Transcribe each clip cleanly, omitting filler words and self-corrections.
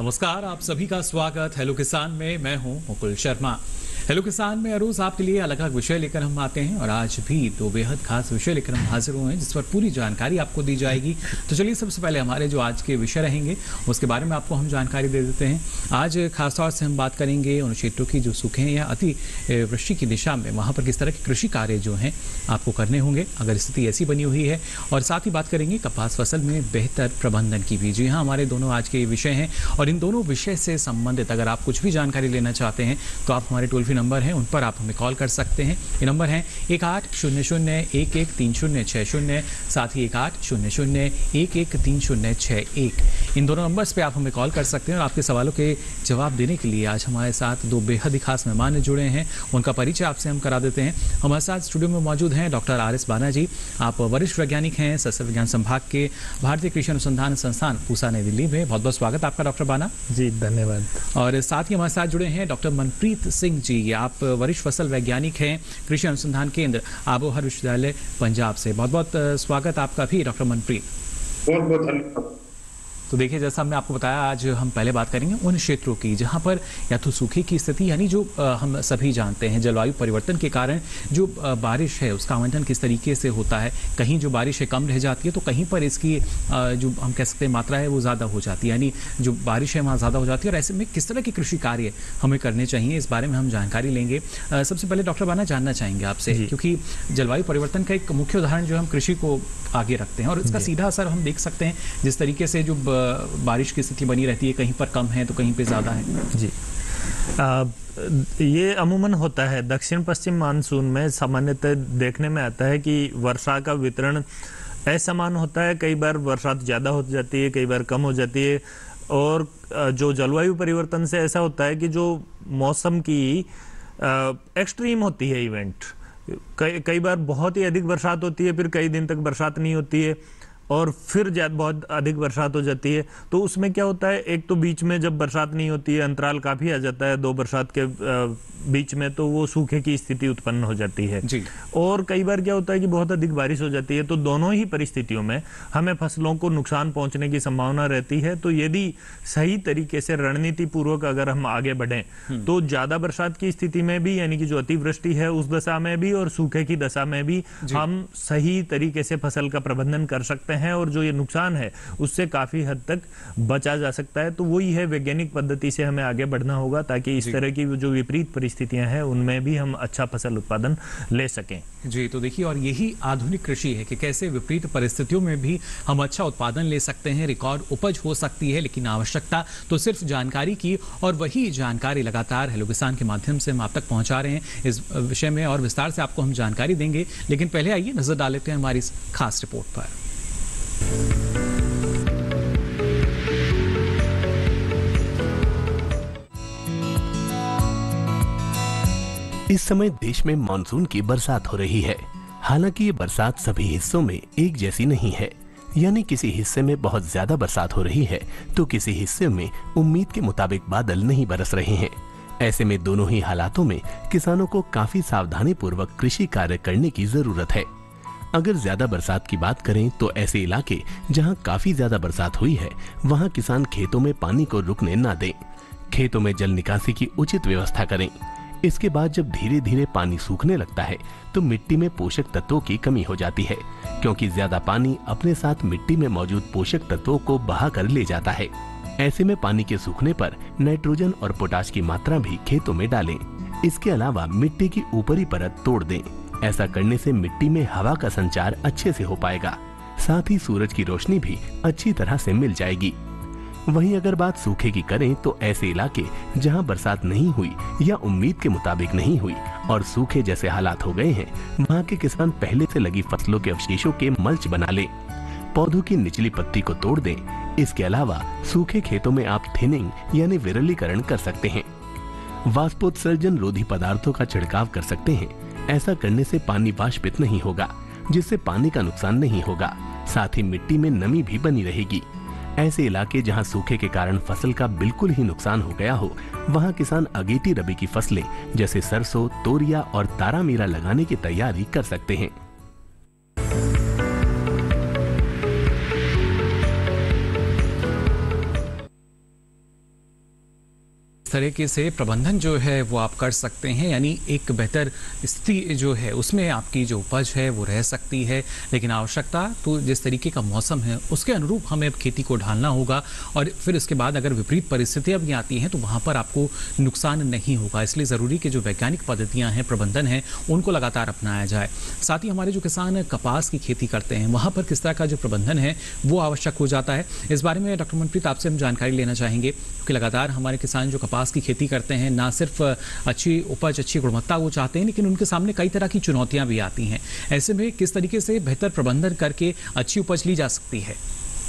नमस्कार, आप सभी का स्वागत हेलो किसान में। मैं हूं मुकुल शर्मा। हेलो किसान में रोज आपके लिए अलग अलग विषय लेकर हम आते हैं और आज भी दो बेहद खास विषय लेकर हम हाजिर हुए हैं जिस पर पूरी जानकारी आपको दी जाएगी। तो चलिए सबसे पहले हमारे जो आज के विषय रहेंगे उसके बारे में आपको हम जानकारी दे देते हैं। आज खासतौर से हम बात करेंगे उन क्षेत्रों की जो सूखे हैं या अति वृष्टि की दिशा में, वहाँ पर किस तरह के कृषि कार्य जो हैं आपको करने होंगे अगर स्थिति ऐसी बनी हुई है। और साथ ही बात करेंगे कपास फसल में बेहतर प्रबंधन की भी। जी हाँ, हमारे दोनों आज के विषय हैं और इन दोनों विषय से संबंधित अगर आप कुछ भी जानकारी लेना चाहते हैं तो आप हमारे टोल फ्री नंबर हैं उन पर आप हमें कॉल कर सकते हैं। ये नंबर है 1800113060, साथ ही 1800113061। इन दोनों नंबर्स पे आप हमें कॉल कर सकते हैं और आपके सवालों के जवाब देने के लिए आज हमारे साथ दो बेहद ही खास मेहमान जुड़े हैं। उनका परिचय आपसे हम करा देते हैं। हमारे साथ स्टूडियो में मौजूद हैं डॉक्टर आर एस बाना जी। आप वरिष्ठ वैज्ञानिक हैं सस्य विज्ञान संभाग के भारतीय कृषि अनुसंधान संस्थान पूसा नई दिल्ली में। बहुत बहुत स्वागत आपका डॉक्टर बाना जी। धन्यवाद। और साथ ही हमारे साथ जुड़े हैं डॉक्टर मनप्रीत सिंह जी। आप वरिष्ठ फसल वैज्ञानिक हैं कृषि अनुसंधान केंद्र आबोहर विश्वविद्यालय पंजाब से। बहुत बहुत स्वागत आपका भी डॉक्टर मनप्रीत। बहुत बहुत धन्यवाद। तो देखिए, जैसा हमने आपको बताया, आज हम पहले बात करेंगे उन क्षेत्रों की जहां पर या तो सूखे की स्थिति, यानी जो हम सभी जानते हैं जलवायु परिवर्तन के कारण जो बारिश है उसका आवंटन किस तरीके से होता है। कहीं जो बारिश है कम रह जाती है तो कहीं पर इसकी जो हम कह सकते हैं मात्रा है वो ज़्यादा हो जाती है, यानी जो बारिश है वहाँ ज़्यादा हो जाती है। और ऐसे में किस तरह के कृषि कार्य हमें करने चाहिए, इस बारे में हम जानकारी लेंगे। सबसे पहले डॉक्टर बाना जानना चाहेंगे आपसे, क्योंकि जलवायु परिवर्तन का एक मुख्य उदाहरण जो हम कृषि को आगे रखते हैं और इसका सीधा असर हम देख सकते हैं जिस तरीके से जो बारिश की स्थिति बनी रहती है, कहीं पर कम है तो कहीं पे ज़्यादा है। जी, ये अमूमन होता है दक्षिण पश्चिम मानसून में। सामान्यतः देखने में आता है कि वर्षा का वितरण असमान होता है। कई बार वर्षा ज़्यादा हो जाती है, कई बार कम हो जाती है। और जो जलवायु परिवर्तन से ऐसा होता है कि जो मौसम की एक्सट्रीम होती है इवेंट, कई बार बहुत ही अधिक बरसात होती है, फिर कई दिन तक बरसात नहीं होती है और फिर बहुत अधिक बरसात हो जाती है। तो उसमें क्या होता है, एक तो बीच में जब बरसात नहीं होती है अंतराल काफ़ी आ जाता है दो बरसात के बीच में, तो वो सूखे की स्थिति उत्पन्न हो जाती है जी। और कई बार क्या होता है कि बहुत अधिक बारिश हो जाती है। तो दोनों ही परिस्थितियों में हमें फसलों को नुकसान पहुंचने की संभावना रहती है। तो यदि सही तरीके से रणनीति पूर्वक अगर हम आगे बढ़ें तो ज़्यादा बरसात की स्थिति में भी, यानी कि जो अतिवृष्टि है उस दशा में भी और सूखे की दशा में भी हम सही तरीके से फसल का प्रबंधन कर सकते हैं और जो ये नुकसान है उससे काफ़ी हद तक बचा जा सकता है। तो वही है, वैज्ञानिक पद्धति से हमें आगे बढ़ना होगा ताकि इस तरह की जो विपरीत परिस्थितियां हैं उनमें भी हम अच्छा फसल उत्पादन ले सकें। जी, तो देखिए, और यही आधुनिक कृषि है कि कैसे विपरीत परिस्थितियों में भी हम अच्छा उत्पादन ले सकते हैं, रिकॉर्ड उपज हो सकती है। लेकिन आवश्यकता तो सिर्फ जानकारी की, और वही जानकारी लगातार हेलो किसान के माध्यम से हम आप तक पहुंचा रहे हैं। इस विषय में और विस्तार से आपको हम जानकारी देंगे, लेकिन पहले आइए नजर डाल लेते हैं हमारी इस खास रिपोर्ट पर। इस समय देश में मानसून की बरसात हो रही है। हालांकि ये बरसात सभी हिस्सों में एक जैसी नहीं है, यानी किसी हिस्से में बहुत ज्यादा बरसात हो रही है तो किसी हिस्से में उम्मीद के मुताबिक बादल नहीं बरस रहे हैं। ऐसे में दोनों ही हालातों में किसानों को काफी सावधानी पूर्वक कृषि कार्य करने की जरूरत है। अगर ज्यादा बरसात की बात करें तो ऐसे इलाके जहां काफी ज्यादा बरसात हुई है वहां किसान खेतों में पानी को रुकने ना दें। खेतों में जल निकासी की उचित व्यवस्था करें। इसके बाद जब धीरे धीरे पानी सूखने लगता है तो मिट्टी में पोषक तत्वों की कमी हो जाती है, क्योंकि ज्यादा पानी अपने साथ मिट्टी में मौजूद पोषक तत्वों को बहा कर ले जाता है। ऐसे में पानी के सूखने पर नाइट्रोजन और पोटाश की मात्रा भी खेतों में डालें। इसके अलावा मिट्टी की ऊपरी परत तोड़ दें। ऐसा करने से मिट्टी में हवा का संचार अच्छे से हो पाएगा, साथ ही सूरज की रोशनी भी अच्छी तरह से मिल जाएगी। वहीं अगर बात सूखे की करें तो ऐसे इलाके जहां बरसात नहीं हुई या उम्मीद के मुताबिक नहीं हुई और सूखे जैसे हालात हो गए हैं, वहां के किसान पहले से लगी फसलों के अवशेषों के मल्च बना लें। पौधों की निचली पत्ती को तोड़ दें। इसके अलावा सूखे खेतों में आप थिनिंग यानी विरलीकरण कर सकते हैं। वाष्पोत्सर्जन रोधी पदार्थों का छिड़काव कर सकते हैं। ऐसा करने से पानी वाष्पित नहीं होगा, जिससे पानी का नुकसान नहीं होगा, साथ ही मिट्टी में नमी भी बनी रहेगी। ऐसे इलाके जहां सूखे के कारण फसल का बिल्कुल ही नुकसान हो गया हो, वहां किसान अगेती रबी की फसलें जैसे सरसों, तोरिया और तारामीरा लगाने की तैयारी कर सकते हैं। तरीके से प्रबंधन जो है वो आप कर सकते हैं, यानी एक बेहतर स्थिति जो है उसमें आपकी जो उपज है वो रह सकती है, लेकिन आवश्यकता तो जिस तरीके का मौसम है उसके अनुरूप हमें अब खेती को ढालना होगा और फिर उसके बाद अगर विपरीत परिस्थितियां भी आती हैं तो वहाँ पर आपको नुकसान नहीं होगा। इसलिए ज़रूरी कि जो वैज्ञानिक पद्धतियाँ हैं, प्रबंधन है, उनको लगातार अपनाया जाए। साथ ही हमारे जो किसान कपास की खेती करते हैं वहाँ पर किस तरह का जो प्रबंधन है वो आवश्यक हो जाता है। इस बारे में डॉक्टर मनप्रीत आपसे हम जानकारी लेना चाहेंगे, क्योंकि लगातार हमारे किसान जो कपास की खेती करते हैं ना सिर्फ अच्छी उपज, अच्छी गुणवत्ता वो चाहते हैं, लेकिन उनके सामने कई तरह की चुनौतियां भी आती हैं। ऐसे में किस तरीके से बेहतर प्रबंधन करके अच्छी उपज ली जा सकती है?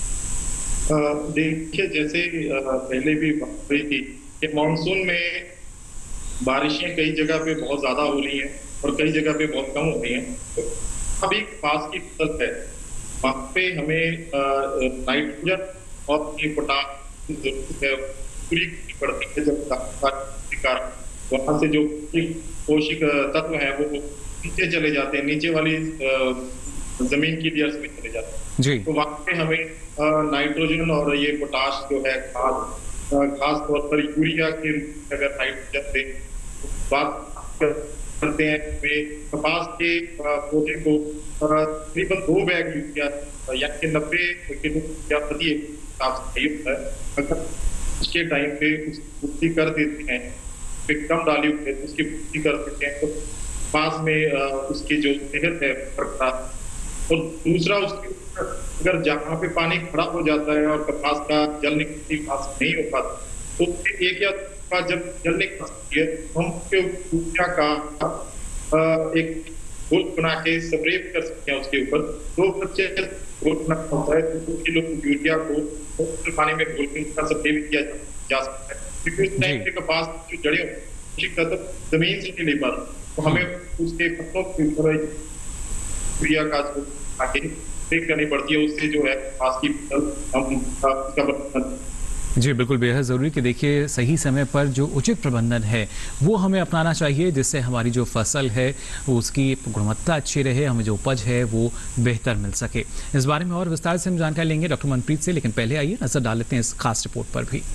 देखिए, जैसे पहले भी बात हुई थी कि मानसून में बारिशें कई जगह पे बहुत ज्यादा हो रही हैं और कई जगह पे बहुत कम हो रही हैं। तो अभी कपास की फसल है, वहाँ पे हमें नाइट्रोजन और पोटाश की जरूरत है पूरी पड़ती है। जब वहाँ से जो पोषक तत्व हैं वो नीचे चले जाते हैं, नीचे वाली जमीन की लेयर्स में चले जाते हैं जी। तो वहाँ पे हमें नाइट्रोजन और ये पोटाश जो है खास तौर पर यूरिया के अगर नाइट्रोजन से बात करते हैं, कपास के पौधे को तकरीबन 2 बैग यूरिया यानी 90 किलो प्रति एकड़ है। अगर उसके टाइम पे उसकी पूर्ति कर देते हैं, कम डाली हुई है तो उसकी पूर्ति कर देते हैं, तो कपास में उसकी जो सेहत है बरकरार। और दूसरा, उसके अगर जहाँ पे पानी खड़ा हो जाता है और कपास का जल निकासी नहीं हो पाता, तो एक या जब जल निकासी है हम यूरिया का एक घोल बना के स्प्रे कर सकते हैं उसके ऊपर। 2% घोल बनाना होता है, 2 किलो यूरिया को पानी में घोल के उसका स्प्रे भी किया जा सकता है, क्योंकि उस टाइम पे कपास जो जड़ें पोषक तत्व जमीन से नहीं ले पाते, तो हमें उसके पत्तों के ऊपर यूरिया का आगे स्प्रे करनी पड़ती है। उससे जो है कपास की फसल जी बिल्कुल बेहद ज़रूरी कि देखिए सही समय पर जो उचित प्रबंधन है वो हमें अपनाना चाहिए, जिससे हमारी जो फसल है उसकी गुणवत्ता अच्छी रहे, हमें जो उपज है वो बेहतर मिल सके। इस बारे में और विस्तार से हम जानकारी लेंगे डॉक्टर मनप्रीत से, लेकिन पहले आइए नजर डाल लेते हैं इस खास रिपोर्ट पर भी।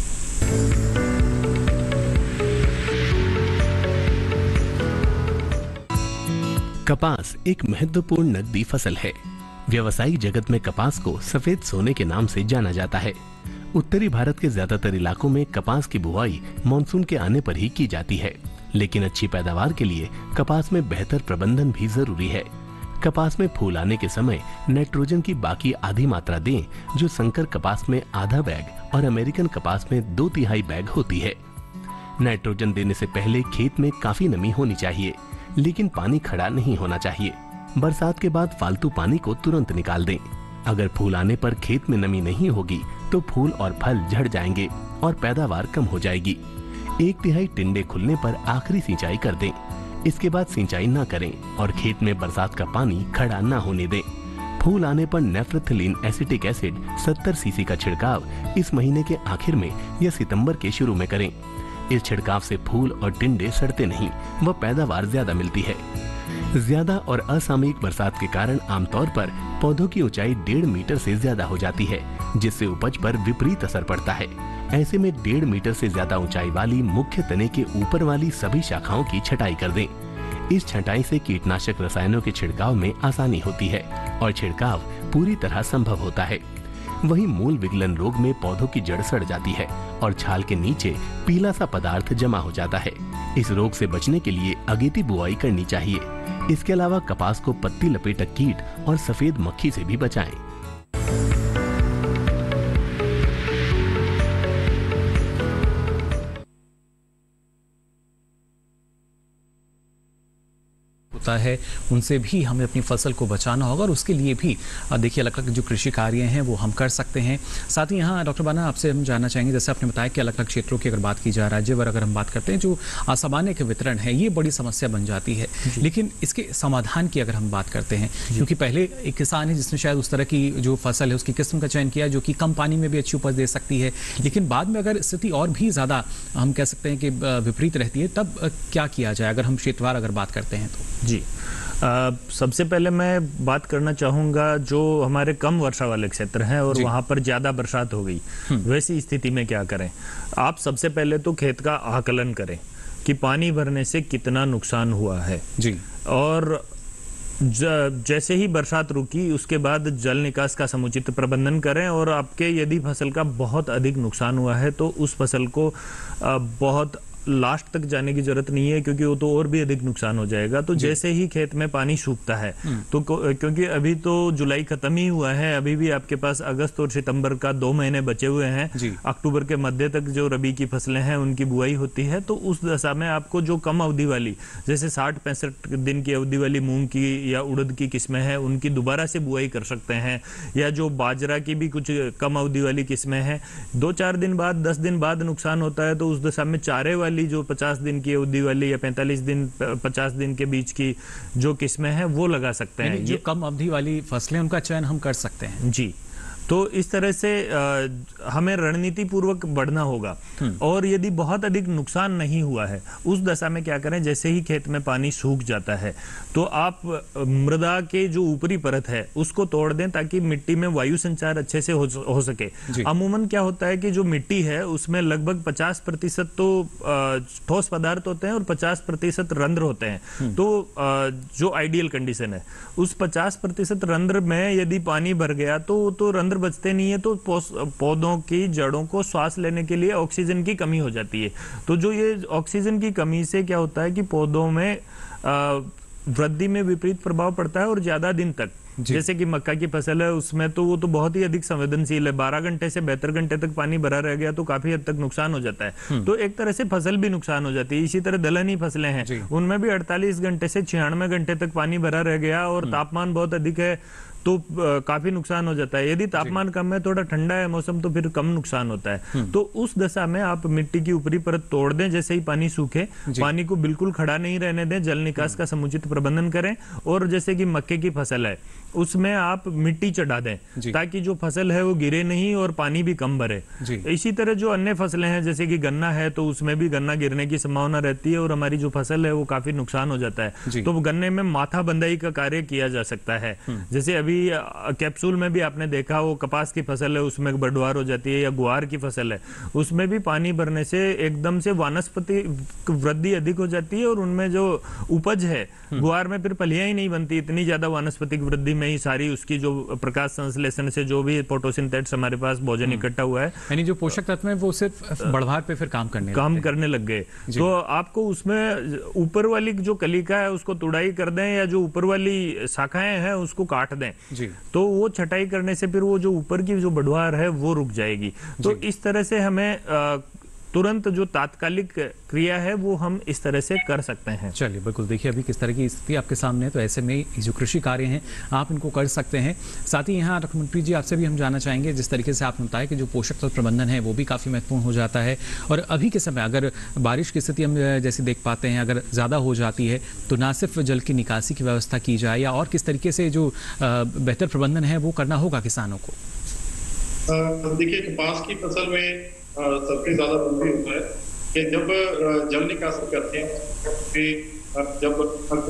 कपास एक महत्वपूर्ण नकदी फसल है। व्यवसायिक जगत में कपास को सफेद सोने के नाम से जाना जाता है। उत्तरी भारत के ज्यादातर इलाकों में कपास की बुवाई मानसून के आने पर ही की जाती है, लेकिन अच्छी पैदावार के लिए कपास में बेहतर प्रबंधन भी जरूरी है। कपास में फूल आने के समय नाइट्रोजन की बाकी आधी मात्रा दें, जो संकर कपास में आधा बैग और अमेरिकन कपास में 2/3 बैग होती है। नाइट्रोजन देने से पहले खेत में काफी नमी होनी चाहिए, लेकिन पानी खड़ा नहीं होना चाहिए। बरसात के बाद फालतू पानी को तुरंत निकाल दें। अगर फूल आने पर खेत में नमी नहीं होगी तो फूल और फल झड़ जाएंगे और पैदावार कम हो जाएगी। 1/3 टिंडे खुलने पर आखिरी सिंचाई कर दें। इसके बाद सिंचाई न करें और खेत में बरसात का पानी खड़ा न होने दें। फूल आने पर नेफ्रेथिलीन एसिटिक एसिड 70 सीसी का छिड़काव इस महीने के आखिर में या सितंबर के शुरू में करें। इस छिड़काव से फूल और टिंडे सड़ते नहीं व पैदावार ज्यादा मिलती है। ज्यादा और असामयिक बरसात के कारण आमतौर पर पौधों की ऊंचाई 1.5 मीटर से ज्यादा हो जाती है, जिससे उपज पर विपरीत असर पड़ता है। ऐसे में 1.5 मीटर से ज्यादा ऊंचाई वाली मुख्य तने के ऊपर वाली सभी शाखाओं की छटाई कर दें। इस छटाई से कीटनाशक रसायनों के छिड़काव में आसानी होती है और छिड़काव पूरी तरह संभव होता है। वहीं मूल विगलन रोग में पौधों की जड़ सड़ जाती है और छाल के नीचे पीला सा पदार्थ जमा हो जाता है। इस रोग से बचने के लिए अगेती बुआई करनी चाहिए। इसके अलावा कपास को पत्ती लपेटक कीट और सफेद मक्खी से भी बचाएं। होता है उनसे भी हमें अपनी फसल को बचाना होगा और उसके लिए भी देखिए अलग अलग जो कृषि कार्य हैं वो हम कर सकते हैं। साथ ही यहाँ डॉक्टर बाना आपसे हम जानना चाहेंगे, जैसे आपने बताया कि अलग अलग क्षेत्रों की अगर बात की जाए, राज्यभर अगर हम बात करते हैं, जो सामान्य के वितरण है ये बड़ी समस्या बन जाती है, लेकिन इसके समाधान की अगर हम बात करते हैं, क्योंकि पहले एक किसान है जिसने शायद उस तरह की जो फसल है उसकी किस्म का चयन किया जो कि कम पानी में भी अच्छी उपज दे सकती है, लेकिन बाद में अगर स्थिति और भी ज़्यादा हम कह सकते हैं कि विपरीत रहती है, तब क्या किया जाए अगर हम क्षेत्रवार अगर बात करते हैं तो? जी, जी, सबसे पहले मैं बात करना चाहूँगा जो हमारे कम वर्षा वाले क्षेत्र हैं और वहाँ पर ज़्यादा बरसात हो गई, वैसी स्थिति में क्या करें। आप सबसे पहले तो खेत का आकलन करें कि पानी भरने से कितना नुकसान हुआ है जी, और जैसे ही बरसात रुकी उसके बाद जल निकास का समुचित प्रबंधन करें। और आपके यदि फसल का बहुत अधिक नुकसान हुआ है तो उस फसल को बहुत लास्ट तक जाने की जरूरत नहीं है, क्योंकि वो तो और भी अधिक नुकसान हो जाएगा। तो जैसे ही खेत में पानी सूखता है तो क्योंकि अभी तो जुलाई खत्म ही हुआ है, अभी भी आपके पास अगस्त और सितंबर का 2 महीने बचे हुए हैं। अक्टूबर के मध्य तक जो रबी की फसलें हैं उनकी बुआई होती है। तो उस दशा में आपको जो कम अवधि वाली, जैसे 60-65 दिन की अवधि वाली मूंग की या उड़द की किस्में हैं, उनकी दोबारा से बुआई कर सकते हैं। या जो बाजरा की भी कुछ कम अवधि वाली किस्में हैं, 2-4 दिन बाद, 10 दिन बाद नुकसान होता है तो उस दशा में चारे वाली जो 50 दिन की अवधि वाली या 45 दिन 50 दिन के बीच की जो किस्में हैं वो लगा सकते हैं। जो कम अवधि वाली फसलें उनका चयन हम कर सकते हैं। जी, तो इस तरह से हमें रणनीति पूर्वक बढ़ना होगा। और यदि बहुत अधिक नुकसान नहीं हुआ है उस दशा में क्या करें, जैसे ही खेत में पानी सूख जाता है तो आप मृदा के जो ऊपरी परत है उसको तोड़ दें ताकि मिट्टी में वायु संचार अच्छे से हो सके। अमूमन क्या होता है कि जो मिट्टी है उसमें लगभग 50% तो ठोस पदार्थ होते हैं और 50% रंध्र होते हैं। तो जो आइडियल कंडीशन है उस 50% रंध्र में यदि पानी भर गया तो रंध्र बचते नहीं है, तो पौधों की जड़ों को श्वास लेने के लिए ऑक्सीजन की कमी हो जाती है। तो जो ये ऑक्सीजन की कमी से क्या होता है कि पौधों में वृद्धि में विपरीत प्रभाव पड़ता है और ज्यादा दिन तक, जैसे कि मक्का की फसल है उसमें तो वो तो बहुत ही अधिक संवेदनशील है, 12 घंटे से 72 घंटे तक पानी भरा रह गया तो काफी हद तक नुकसान हो जाता है। तो एक तरह से फसल भी नुकसान हो जाती है। इसी तरह दलहनी फसलें हैं, उनमें भी 48 घंटे से 96 घंटे तक पानी भरा रह गया और तापमान बहुत अधिक है तो काफी नुकसान हो जाता है। यदि तापमान कम है, थोड़ा ठंडा है मौसम, तो फिर कम नुकसान होता है। तो उस दशा में आप मिट्टी की ऊपरी परत तोड़ दें जैसे ही पानी सूखे, पानी को बिल्कुल खड़ा नहीं रहने दें, जल निकास का समुचित प्रबंधन करें। और जैसे कि मक्के की फसल है उसमें आप मिट्टी चढ़ा दें ताकि जो फसल है वो गिरे नहीं और पानी भी कम भरे। इसी तरह जो अन्य फसलें हैं जैसे कि गन्ना है तो उसमें भी गन्ना गिरने की संभावना रहती है और हमारी जो फसल है वो काफी नुकसान हो जाता है। तो गन्ने में माथा बंदाई का कार्य किया जा सकता है। जैसे अभी कैप्सूल में भी आपने देखा, वो कपास की फसल है उसमें बढ़वार हो जाती है, या गुआर की फसल है उसमें भी पानी भरने से एकदम से वानस्पति वृद्धि अधिक हो जाती है और उनमें जो उपज है, गुआर में फिर फलियां ही नहीं बनती, इतनी ज्यादा वानस्पतिक वृद्धि में ही सारी उसकी जो प्रकाश संश्लेषण से जो भी फोटोसिंथेसिस हमारे पास भोजन इकट्ठा हुआ है, यानी जो पोषक तत्व है वो सिर्फ बढ़वार पे फिर काम करने लग गए। तो आपको उसमें ऊपर वाली जो कलिका है उसको तुड़ाई कर दें या जो ऊपर वाली शाखाएं हैं उसको काट दें तो वो छटाई करने से फिर वो जो ऊपर की जो बढ़वार है वो रुक जाएगी। तो इस तरह से हमें तुरंत जो तात्कालिक क्रिया है वो हम इस तरह से कर सकते हैं। चलिए, बिल्कुल देखिए अभी किस तरह की स्थिति आपके सामने है, तो ऐसे में जो कृषि कार्य हैं आप इनको कर सकते हैं। साथ ही यहाँ रखमनप्रीत जी आपसे भी हम जानना चाहेंगे, जिस तरीके से आपने बताया कि जो पोषक तत्व प्रबंधन है वो भी काफ़ी महत्वपूर्ण हो जाता है। और अभी के समय अगर बारिश की स्थिति हम जैसे देख पाते हैं अगर ज़्यादा हो जाती है तो ना सिर्फ जल की निकासी की व्यवस्था की जाए या और किस तरीके से जो बेहतर प्रबंधन है वो करना होगा किसानों को। देखिए, कपास की फसल में सबसे ज्यादा जरूरी होता है कि जब जल निकासी करते हैं जब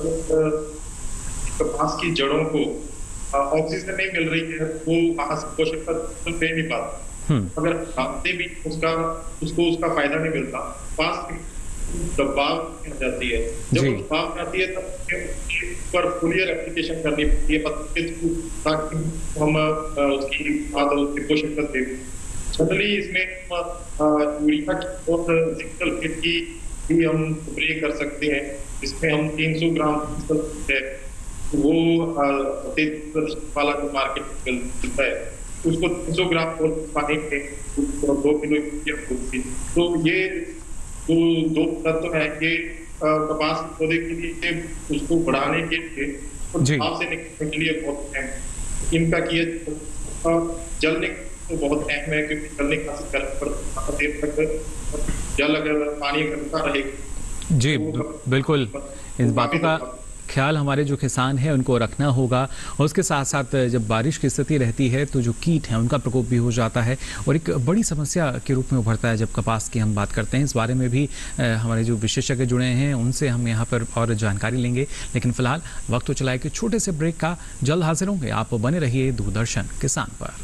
कपास की जड़ों को ऑक्सीजन नहीं मिल रही है वो वहां से पोषक तत्व ले नहीं पाता। अगर खाते भी उसको उसका फायदा नहीं मिलता, कपास दबाव हो जाती है। जब दबाव आती है तब पर फोलियर एप्लीकेशन करनी पड़ती है ताकि हम उसकी पोषक तत्व जनरली इसमें यूरिया की और जिंक की भी हम स्प्रे कर सकते हैं। इसमें हम 300 ग्राम है वो वाला जो मार्केट में मिलता है उसको 300 ग्राम और पानी में 2 किलो यूरिया। तो ये जो 2 तत्व है ये कपास पौधे के लिए उसको बढ़ाने के लिए और से निकलने के लिए बहुत अहम है। इनका किया जल तो बहुत अहम है क्योंकि जल निकासी करने पर देर तक जल अगर पानी इकट्ठा रहेगा जी बिल्कुल इन बातों का ख्याल हमारे जो किसान हैं उनको रखना होगा, और उसके साथ साथ जब बारिश की स्थिति रहती है तो जो कीट हैं उनका प्रकोप भी हो जाता है और एक बड़ी समस्या के रूप में उभरता है जब कपास की हम बात करते हैं। इस बारे में भी हमारे जो विशेषज्ञ जुड़े हैं उनसे हम यहाँ पर और जानकारी लेंगे, लेकिन फिलहाल वक्त तो चला है कि छोटे से ब्रेक का। जल्द हाजिर होंगे, आप बने रहिए दूरदर्शन किसान पर।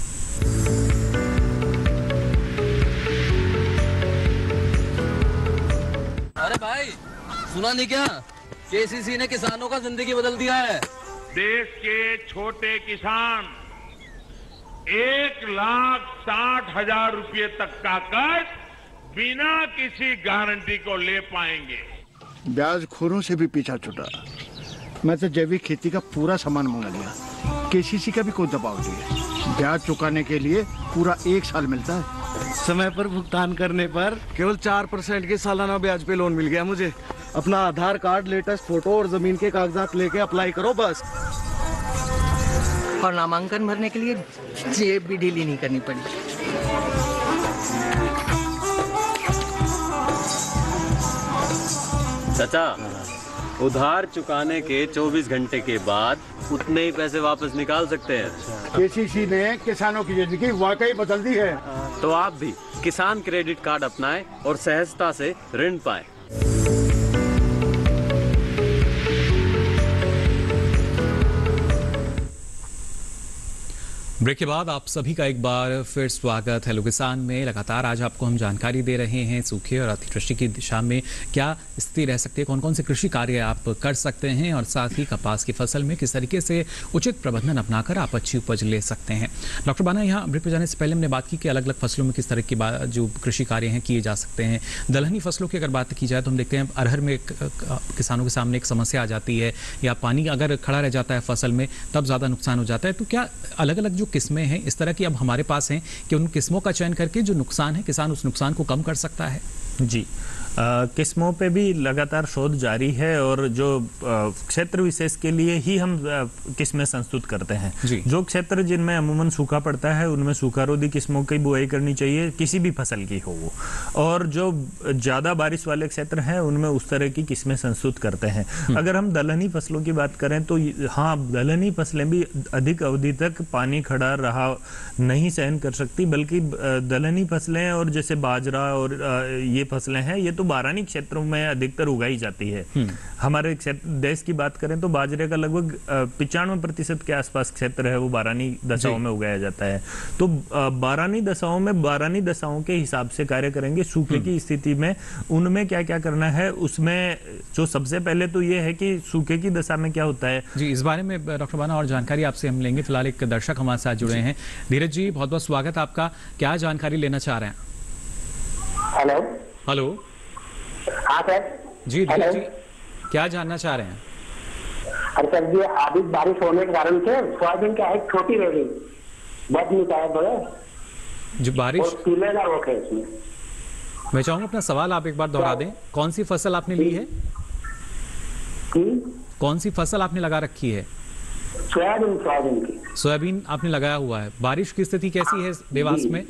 अरे भाई सुना नहीं क्या, केसीसी ने किसानों का जिंदगी बदल दिया है। देश के छोटे किसान 1,60,000 रुपए तक का कर्ज बिना किसी गारंटी को ले पाएंगे। ब्याज खोरों से भी पीछा छुटा। मैं तो जैविक खेती का पूरा सामान मंगा लिया, केसीसी का भी कोई दबाव नहीं है। ब्याज चुकाने के लिए पूरा 1 साल मिलता है। समय पर भुगतान करने पर केवल 4% के सालाना ब्याज पे लोन मिल गया मुझे। अपना आधार कार्ड, लेटेस्ट फोटो और जमीन के कागजात लेके अप्लाई करो बस। और नामांकन भरने के लिए जेब भी ढीली नहीं करनी पड़ी। चाचा, उधार चुकाने के 24 घंटे के बाद उतने ही पैसे वापस निकाल सकते हैं। केसीसी ने किसानों की जिंदगी वाकई बदल दी है। तो आप भी किसान क्रेडिट कार्ड अपनाएं और सहजता से ऋण पाएं। ब्रेक के बाद आप सभी का एक बार फिर स्वागत हेलो किसान में। लगातार आज आपको हम जानकारी दे रहे हैं सूखे और अतिवृष्टि की दिशा में क्या स्थिति रह सकती है, कौन कौन से कृषि कार्य आप कर सकते हैं और साथ ही कपास की फसल में किस तरीके से उचित प्रबंधन अपनाकर आप अच्छी उपज ले सकते हैं। डॉक्टर बाना, यहाँ ब्रेक पर जाने से पहले हमने बात की कि अलग अलग फसलों में किस तरह की जो कृषि कार्य हैं किए जा सकते हैं। दलहनी फसलों की अगर बात की जाए तो हम देखते हैं अरहर में किसानों के सामने एक समस्या आ जाती है, या पानी अगर खड़ा रह जाता है फसल में तब ज़्यादा नुकसान हो जाता है। तो क्या अलग अलग जो किस्में हैं इस तरह की अब हमारे पास हैं कि उन किस्मों का चयन करके जो नुकसान है किसान उस नुकसान को कम कर सकता है? जी, किस्मों पे भी लगातार शोध जारी है और जो क्षेत्र विशेष के लिए ही हम किस्में संस्तुत करते हैं। जो क्षेत्र जिनमें अमूमन सूखा पड़ता है उनमें सूखारोधी किस्मों की बुआई करनी चाहिए, किसी भी फसल की हो वो। और जो ज़्यादा बारिश वाले क्षेत्र हैं उनमें उस तरह की किस्में संस्तुत करते हैं। अगर हम दलहनी फसलों की बात करें तो हाँ, दलहनी फसलें भी अधिक अवधि तक पानी खड़ा रहा नहीं सहन कर सकती, बल्कि दलहनी फसलें और जैसे बाजरा और ये फसलें हैं ये तो बारानी क्षेत्रों में अधिकतर उगाई जाती है। हमारे देश की बात करें तो बाजरे का लगभग 95% के आसपास क्षेत्र है वो बारानी दशाओं में उगाया जाता है। तो बारानी दशाओं के हिसाब से कार्य करेंगे। सूखे की स्थिति में उनमें क्या क्या करना है, उसमें जो सबसे पहले तो ये है कि सूखे की दशा में क्या होता है जी, इस बारे में डॉक्टर बाना और जानकारी आपसे हम लेंगे। फिलहाल एक दर्शक हमारे साथ जुड़े हैं। धीरज जी, बहुत बहुत स्वागत आपका। क्या जानकारी लेना चाह रहे हैं? हेलो। हाँ सर जी धीरज जी, क्या जानना चाह रहे हैं? अरे सर जी, अधिक बारिश होने के कारण से सोयाबीन क्या है छोटी रह गई, बहुत निकाय बड़े जो बारिश पीले का रोक है इसमें। मैं चाहूंगा अपना सवाल आप एक बार दोहरा दें। कौन सी फसल आपने ली है? कौन सी फसल आपने लगा रखी है? सोयाबीन की। सोयाबीन आपने लगाया हुआ है। बारिश की स्थिति कैसी है देवास में?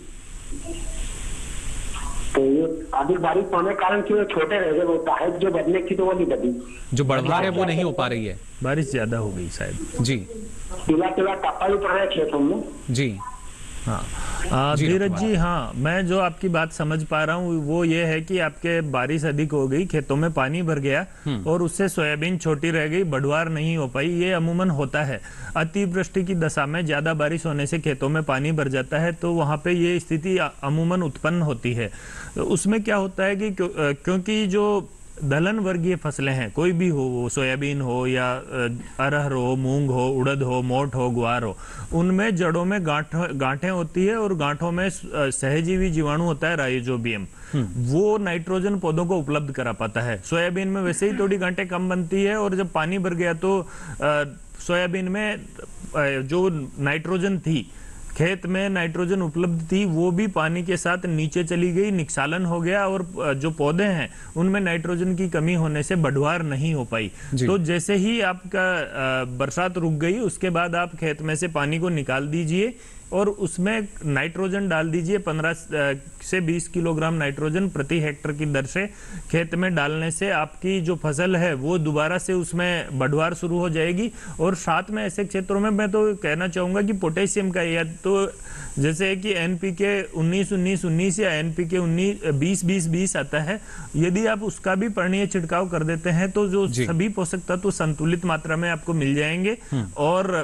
तो ये अधिक बारिश होने के कारण क्यों छोटे रह गए, वो है जो बढ़ने की तो वो नहीं बढ़ी, जो बढ़वार है वो नहीं हो पा रही है। बारिश ज्यादा हो गई शायद। जी, पीला टप्पा भी पड़ रहा है खेतों में। जी हाँ धीरज जी, हाँ मैं जो आपकी बात समझ पा रहा हूँ वो ये है कि आपके बारिश अधिक हो गई, खेतों में पानी भर गया और उससे सोयाबीन छोटी रह गई, बढ़वार नहीं हो पाई। ये अमूमन होता है। अतिवृष्टि की दशा में ज्यादा बारिश होने से खेतों में पानी भर जाता है, तो वहां पे ये स्थिति अमूमन उत्पन्न होती है। तो उसमें क्या होता है कि क्योंकि जो दलहन वर्गीय फसलें हैं, कोई भी हो, वो सोयाबीन हो या अरहर हो, मूंग हो, उड़द हो, मोठ हो, ग्वार हो, उनमें जड़ों में गांठें होती है और गांठों में सहजीवी जीवाणु होता है राइजोबियम। वो नाइट्रोजन पौधों को उपलब्ध करा पाता है। सोयाबीन में वैसे ही थोड़ी गांठें कम बनती है और जब पानी भर गया तो सोयाबीन में जो नाइट्रोजन थी, खेत में नाइट्रोजन उपलब्ध थी, वो भी पानी के साथ नीचे चली गई, निक्षालन हो गया और जो पौधे हैं उनमें नाइट्रोजन की कमी होने से बढ़वार नहीं हो पाई। तो जैसे ही आपका बरसात रुक गई उसके बाद आप खेत में से पानी को निकाल दीजिए, और उसमें नाइट्रोजन डाल दीजिए। 15 से 20 किलोग्राम नाइट्रोजन प्रति हेक्टर की दर से खेत में डालने से आपकी जो फसल है वो दोबारा से उसमें बढ़वार शुरू हो जाएगी। और साथ में ऐसे क्षेत्रों में मैं तो कहना चाहूँगा कि पोटेशियम का, या तो जैसे कि NPK 19-19-19 या NPK 20-20-20 आता है, यदि आप उसका भी पर्णीय छिड़काव कर देते हैं तो जो सभी पोषक तत्व संतुलित मात्रा में आपको मिल जाएंगे। और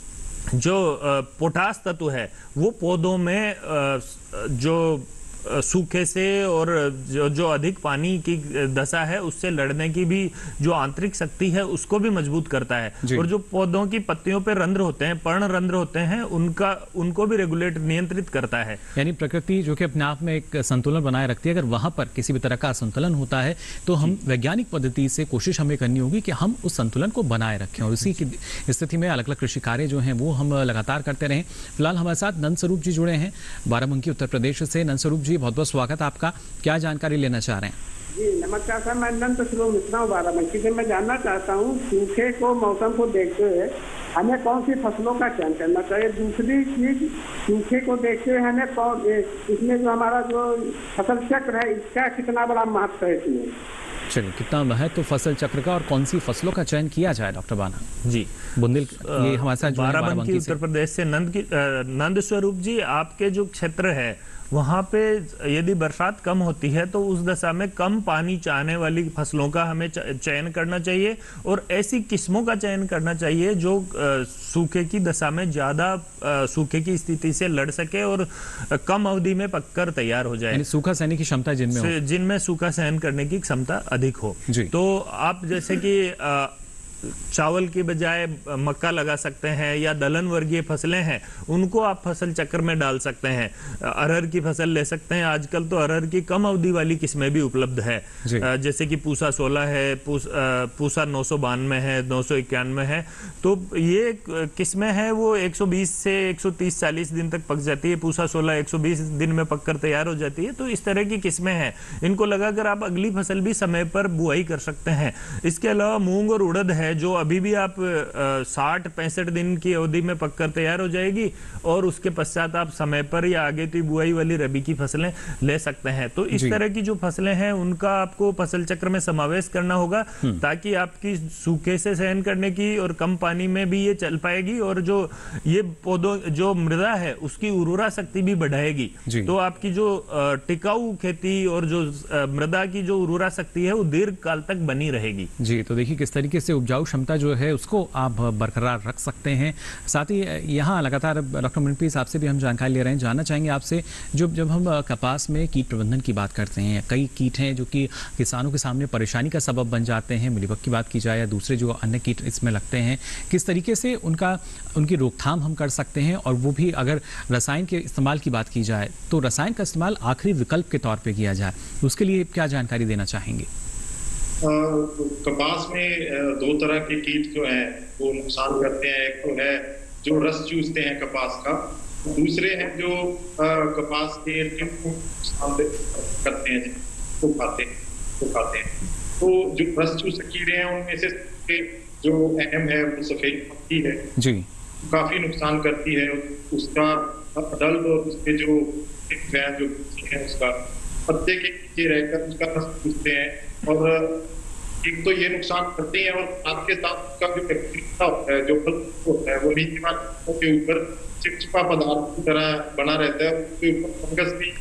जो पोटास तत्व है वो पौधों में जो सूखे से और जो अधिक पानी की दशा है उससे लड़ने की भी जो आंतरिक शक्ति है उसको भी मजबूत करता है। और जो पौधों की पत्तियों पे रंध्र होते हैं, पर्ण रंध्र होते हैं, उनको भी रेगुलेट, नियंत्रित करता है। यानी प्रकृति जो कि अपने आप में एक संतुलन बनाए रखती है, अगर वहां पर किसी भी तरह का असंतुलन होता है तो हम वैज्ञानिक पद्धति से कोशिश हमें करनी होगी कि हम उस संतुलन को बनाए रखें, और इसी की स्थिति में अलग अलग कृषि कार्य जो हैं वो हम लगातार करते रहें। फिलहाल हमारे साथ नंद स्वरूप जी जुड़े हैं बाराबंकी उत्तर प्रदेश से। नंद स्वरूप जी, बहुत बहुत स्वागत आपका। क्या जानकारी लेना चाह रहे हैं? जी नमस्कार सर, मैं नंद स्वरूप मिश्रा हूँ बाराबंकी से। मैं जानना चाहता हूँ सूखे को, मौसम को देखते हुए हमें कौन सी फसलों का चयन करना चाहिए। दूसरी चीज, सूखे को देखते हुए हमें इसमें जो हमारा जो फसल चक्र है इसका कितना बड़ा महत्व है इसमें? चलिए, कितना महत्व तो फसल चक्र का और कौन सी फसलों का चयन किया जाए डॉक्टर बाना जी। बुंदेल ये हमारे साथ बाराबंकी उत्तर प्रदेश से नंद स्वरूप जी, आपके जो क्षेत्र है वहाँ पे यदि बरसात कम होती है तो उस दशा में कम पानी चाहने वाली फसलों का हमें चयन करना चाहिए, और ऐसी किस्मों का चयन करना चाहिए जो सूखे की दशा में ज़्यादा सूखे की स्थिति से लड़ सके और कम अवधि में पककर तैयार हो जाए। सूखा सहने की क्षमता जिनमें सूखा सहन करने की क्षमता अधिक हो। तो आप जैसे कि चावल की बजाय मक्का लगा सकते हैं, या दलहन वर्गीय फसलें हैं उनको आप फसल चक्र में डाल सकते हैं। अरहर की फसल ले सकते हैं। आजकल तो अरहर की कम अवधि वाली किस्में भी उपलब्ध है, जैसे कि पूसा 16 है, पूसा 992 है, 991 है। तो ये किस्में हैं वो 120 से 130-40 दिन तक पक जाती है। पूसा 16 120 दिन में पककर तैयार हो जाती है। तो इस तरह की किस्में हैं, इनको लगाकर आप अगली फसल भी समय पर बुआई कर सकते हैं। इसके अलावा मूंग और उड़द है जो अभी भी आप 60-65 दिन की अवधि में पककर तैयार हो जाएगी, और उसके पश्चात आप समय पर या आगे की बुआई वाली रबी की फसलें ले सकते हैं। तो इस तरह की जो फसलें हैं उनका आपको फसल चक्र में समावेश करना होगा, ताकि आपकी सूखे से सहन करने की और कम पानी में भी ये चल पाएगी, और जो ये पौधों जो मृदा है उसकी उर्वरा शक्ति भी बढ़ाएगी। तो आपकी जो टिकाऊ खेती और जो मृदा की जो उर्वरा शक्ति है वो दीर्घ काल तक बनी रहेगी। जी, तो देखिए किस तरीके से उपजाऊ क्षमता जो है उसको आप बरकरार रख सकते हैं। साथ ही यहाँ लगातार डॉक्टर मनप्रीत साहब से भी हम जानकारी ले रहे हैं। जानना चाहेंगे आपसे, जब हम कपास में कीट प्रबंधन की बात करते हैं, कई कीट हैं जो कि किसानों के सामने परेशानी का सबब बन जाते हैं, मिलीबग की बात की जाए या दूसरे जो अन्य कीट इसमें लगते हैं, किस तरीके से उनकी रोकथाम हम कर सकते हैं, और वो भी अगर रसायन के इस्तेमाल की बात की जाए तो रसायन का इस्तेमाल आखिरी विकल्प के तौर पर किया जाए, उसके लिए क्या जानकारी देना चाहेंगे? कपास में 2 तरह के कीट जो हैं वो नुकसान करते हैं। एक तो है जो रस चूसते हैं कपास का, दूसरे हैं जो कपास के नुकसान करते हैं, वो खाते हैं। तो जो रस चूसक कीड़े हैं उनमें से जो अहम है वो सफेद पत्ती है जी, काफी नुकसान करती है। उसका डल्ब और उसके जो है उसका पत्ते के नीचे रहकर उसका रस चूसते हैं, और एक तो ये नुकसान करते हैं, और साथ के साथ उसका जो बैक्टीरिया होता है, जो फल होता है, वो नीचे के ऊपर चिपचिपा पदार्थ की तरह बना रहता है, उसके ऊपर फंगस भी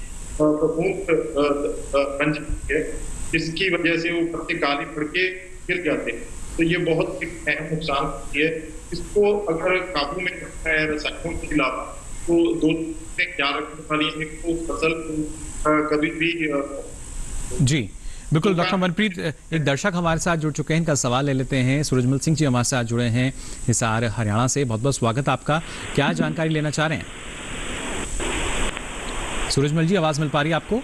बन जाती है, जिसकी वजह से वो पत्ते काले पड़ के गिर जाते हैं। तो ये बहुत अहम नुकसान होती है। इसको अगर काबू में रखना है रसायनों के अलावा, तो 2 चीजें ख्याल रखने वाली है को फसल कभी भी जी बिल्कुल। डॉक्टर मनप्रीत, एक दर्शक हमारे साथ जुड़ चुके हैं, इनका सवाल ले लेते हैं। सूरजमल सिंह जी हमारे साथ जुड़े हैं हिसार हरियाणा से, बहुत बहुत स्वागत आपका। क्या जानकारी लेना चाह रहे हैं? सूरजमल जी, आवाज मिल पा रही है आपको?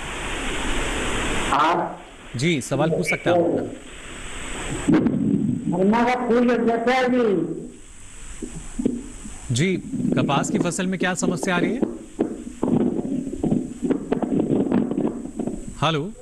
जी, सवाल पूछ सकते हैं आप। जी, कपास की फसल में क्या समस्या आ रही है? हेलो,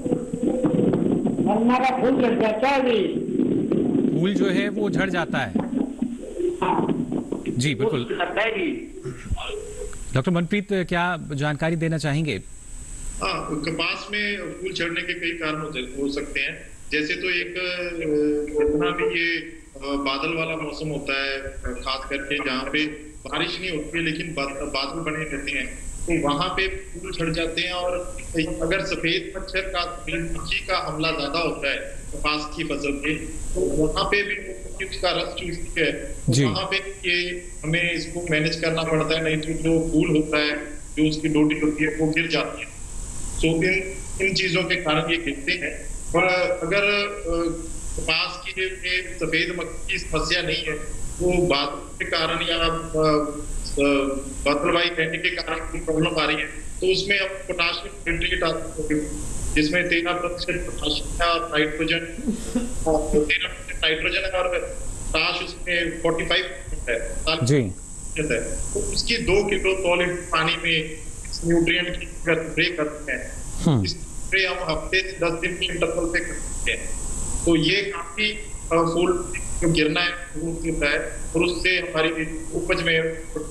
फूल जो है वो झड़ जाता है। जी बिल्कुल। डॉक्टर मनप्रीत, क्या जानकारी देना चाहेंगे? हाँ, कपास में फूल झड़ने के कई कारण हो सकते हैं। जैसे तो एक जितना भी ये बादल वाला मौसम होता है, खास करके जहाँ पे बारिश नहीं होती है लेकिन बादल बने रहते हैं, तो वहां पे फूल झड़ जाते हैं। और अगर सफेद मच्छर का, मक्खी का हमला ज्यादा होता है कपास की फसल पे, तो वहां पे भी उसका रस चूसती है, तो वहां पे ये हमें इसको मैनेज करना पड़ता है, नहीं तो जो फूल होता है, जो उसकी डोटी होती है, वो गिर जाती है। तो इन चीजों के कारण ये गिरते हैं। और अगर कपास की सफेद मक्खी की समस्या नहीं है, वो बादल के कारण या बादलवाई रहने के कारण कोई प्रॉब्लम आ रही है, तो उसमें हम पोटाशियम नाइट्रेट आते हैं, जिसमें 13% पोटाशियम है और नाइट्रोजन 13% नाइट्रोजन है और पोटाश उसमें 45% है जी। तो उसकी 2 किलो 100 लीटर पानी में इस न्यूट्रिएंट की स्प्रे करते हैं। इस स्प्रे हम हफ्ते से 10 दिन के इंटरवल पे करते हैं। तो ये काफी फूल जो गिरना है वो गिरता है और उससे हमारी उपज में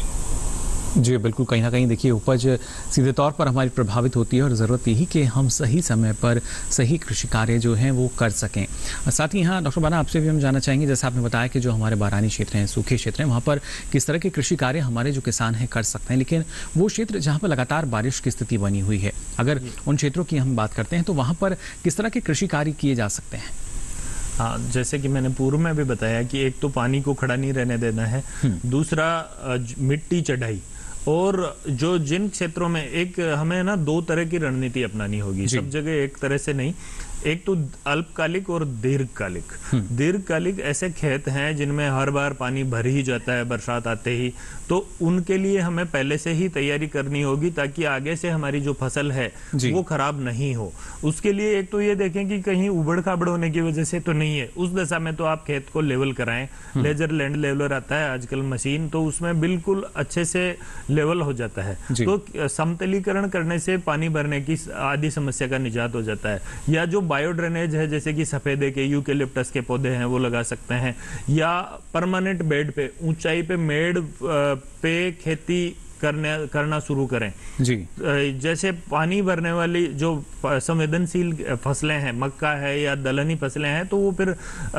जी बिल्कुल, कहीं ना कहीं देखिए उपज सीधे तौर पर हमारी प्रभावित होती है और ज़रूरत यही कि हम सही समय पर सही कृषि कार्य जो हैं वो कर सकें। साथ ही यहाँ डॉक्टर बाना, आपसे भी हम जानना चाहेंगे, जैसे आपने बताया कि जो हमारे बारानी क्षेत्र हैं, सूखे क्षेत्र हैं, वहाँ पर किस तरह के कृषि कार्य हमारे जो किसान हैं कर सकते हैं, लेकिन वो क्षेत्र जहाँ पर लगातार बारिश की स्थिति बनी हुई है, अगर उन क्षेत्रों की हम बात करते हैं तो वहाँ पर किस तरह के कृषि कार्य किए जा सकते हैं? हाँ, जैसे कि मैंने पूर्व में भी बताया कि एक तो पानी को खड़ा नहीं रहने देना है, दूसरा मिट्टी चढ़ाई, और जो जिन क्षेत्रों में एक हमें ना 2 तरह की रणनीति अपनानी होगी, सब जगह एक तरह से नहीं। एक तो अल्पकालिक और दीर्घकालिक। दीर्घकालिक ऐसे खेत हैं जिनमें हर बार पानी भर ही जाता है बरसात आते ही, तो उनके लिए हमें पहले से ही तैयारी करनी होगी ताकि आगे से हमारी जो फसल है वो खराब नहीं हो। उसके लिए एक तो ये देखें कि कहीं उबड़ खाबड़ होने की वजह से तो नहीं है, उस दशा में तो आप खेत को लेवल कराएं। लेजर लैंड लेवलर आता है आजकल मशीन, तो उसमें बिल्कुल अच्छे से लेवल हो जाता है। तो समतलीकरण करने से पानी भरने की आदि समस्या का निजात हो जाता है। या जो बायो ड्रेनेज है, जैसे कि सफेदे के, यूकेलिप्टस के पौधे हैं, वो लगा सकते हैं, या परमानेंट बेड पे, ऊंचाई पे मेड़ पे खेती करना शुरू करें जी। जैसे पानी भरने वाली जो संवेदनशील फसलें हैं, मक्का है या दलहनी फसलें हैं, तो वो फिर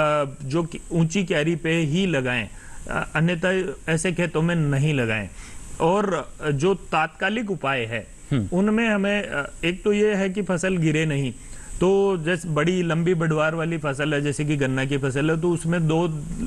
जो ऊंची क्यारी पे ही लगाएं, अन्यथा ऐसे खेतों में नहीं लगाएं। और जो तात्कालिक उपाय है उनमें हमें एक तो ये है कि फसल गिरे नहीं, तो जैसे बड़ी लंबी बढ़वार वाली फसल है, जैसे कि गन्ना की फसल है, तो उसमें 2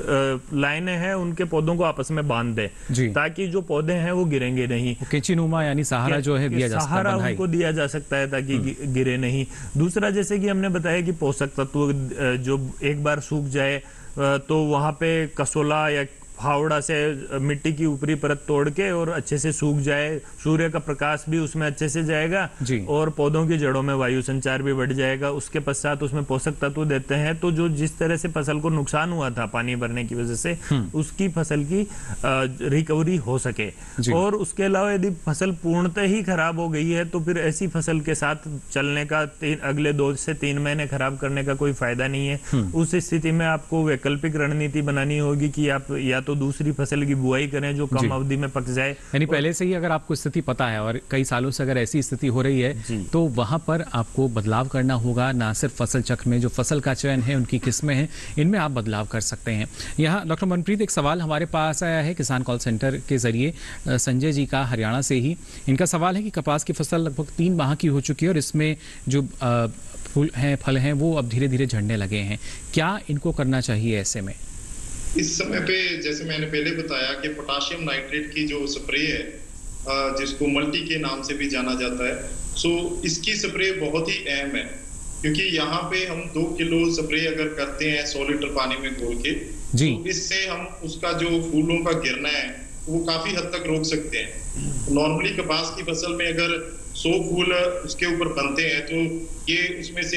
लाइनें हैं, उनके पौधों को आपस में बांध दें ताकि जो पौधे हैं वो गिरेंगे नहीं। केचीनुमा यानी सहारा जो है दिया जा सकता है, सहारा उनको दिया जा सकता है ताकि गिरे नहीं। दूसरा, जैसे कि हमने बताया कि पोषक तत्व जो एक बार सूख जाए तो वहां पे कसोला या फावड़ा से मिट्टी की ऊपरी परत तोड़ के और अच्छे से सूख जाए, सूर्य का प्रकाश भी उसमें अच्छे से जाएगा और पौधों की जड़ों में वायु संचार भी बढ़ जाएगा। उसके पश्चात उसमें पोषक तत्व देते हैं, तो जो जिस तरह से फसल को नुकसान हुआ था पानी भरने की वजह से, उसकी फसल की रिकवरी हो सके। और उसके अलावा यदि फसल पूर्णतः ही खराब हो गई है तो फिर ऐसी फसल के साथ चलने का अगले 2 से 3 महीने खराब करने का कोई फायदा नहीं है। उस स्थिति में आपको वैकल्पिक रणनीति बनानी होगी कि आप या तो दूसरी फसल की बुआई करें जो कम अवधि में पक जाए। यानी पहले से ही अगर आपको स्थिति पता है और कई सालों से अगर ऐसी स्थिति हो रही है तो वहां पर आपको बदलाव करना होगा। ना सिर्फ फसल चक्र में जो फसल का चयन है, उनकी किस्में हैं, इनमें आप बदलाव कर सकते हैं। यहाँ डॉक्टर मनप्रीत, एक सवाल हमारे पास आया है किसान कॉल सेंटर के जरिए, संजय जी का, हरियाणा से ही। इनका सवाल है कि कपास की फसल लगभग 3 माह की हो चुकी है और इसमें जो फूल हैं, फल हैं, वो अब धीरे धीरे झड़ने लगे हैं। क्या इनको करना चाहिए ऐसे में? इस समय पे जैसे मैंने पहले बताया कि पोटाशियम नाइट्रेट की जो स्प्रे है, जिसको मल्टी के नाम से भी जाना जाता है, सो इसकी स्प्रे बहुत ही अहम है, क्योंकि यहाँ पे हम 2 किलो स्प्रे अगर करते हैं 100 लीटर पानी में घोल के, तो इससे हम उसका जो फूलों का गिरना है वो काफी हद तक रोक सकते हैं। नॉर्मली कपास की फसल में अगर 100 फूल उसके ऊपर बनते हैं तो ये उसमें से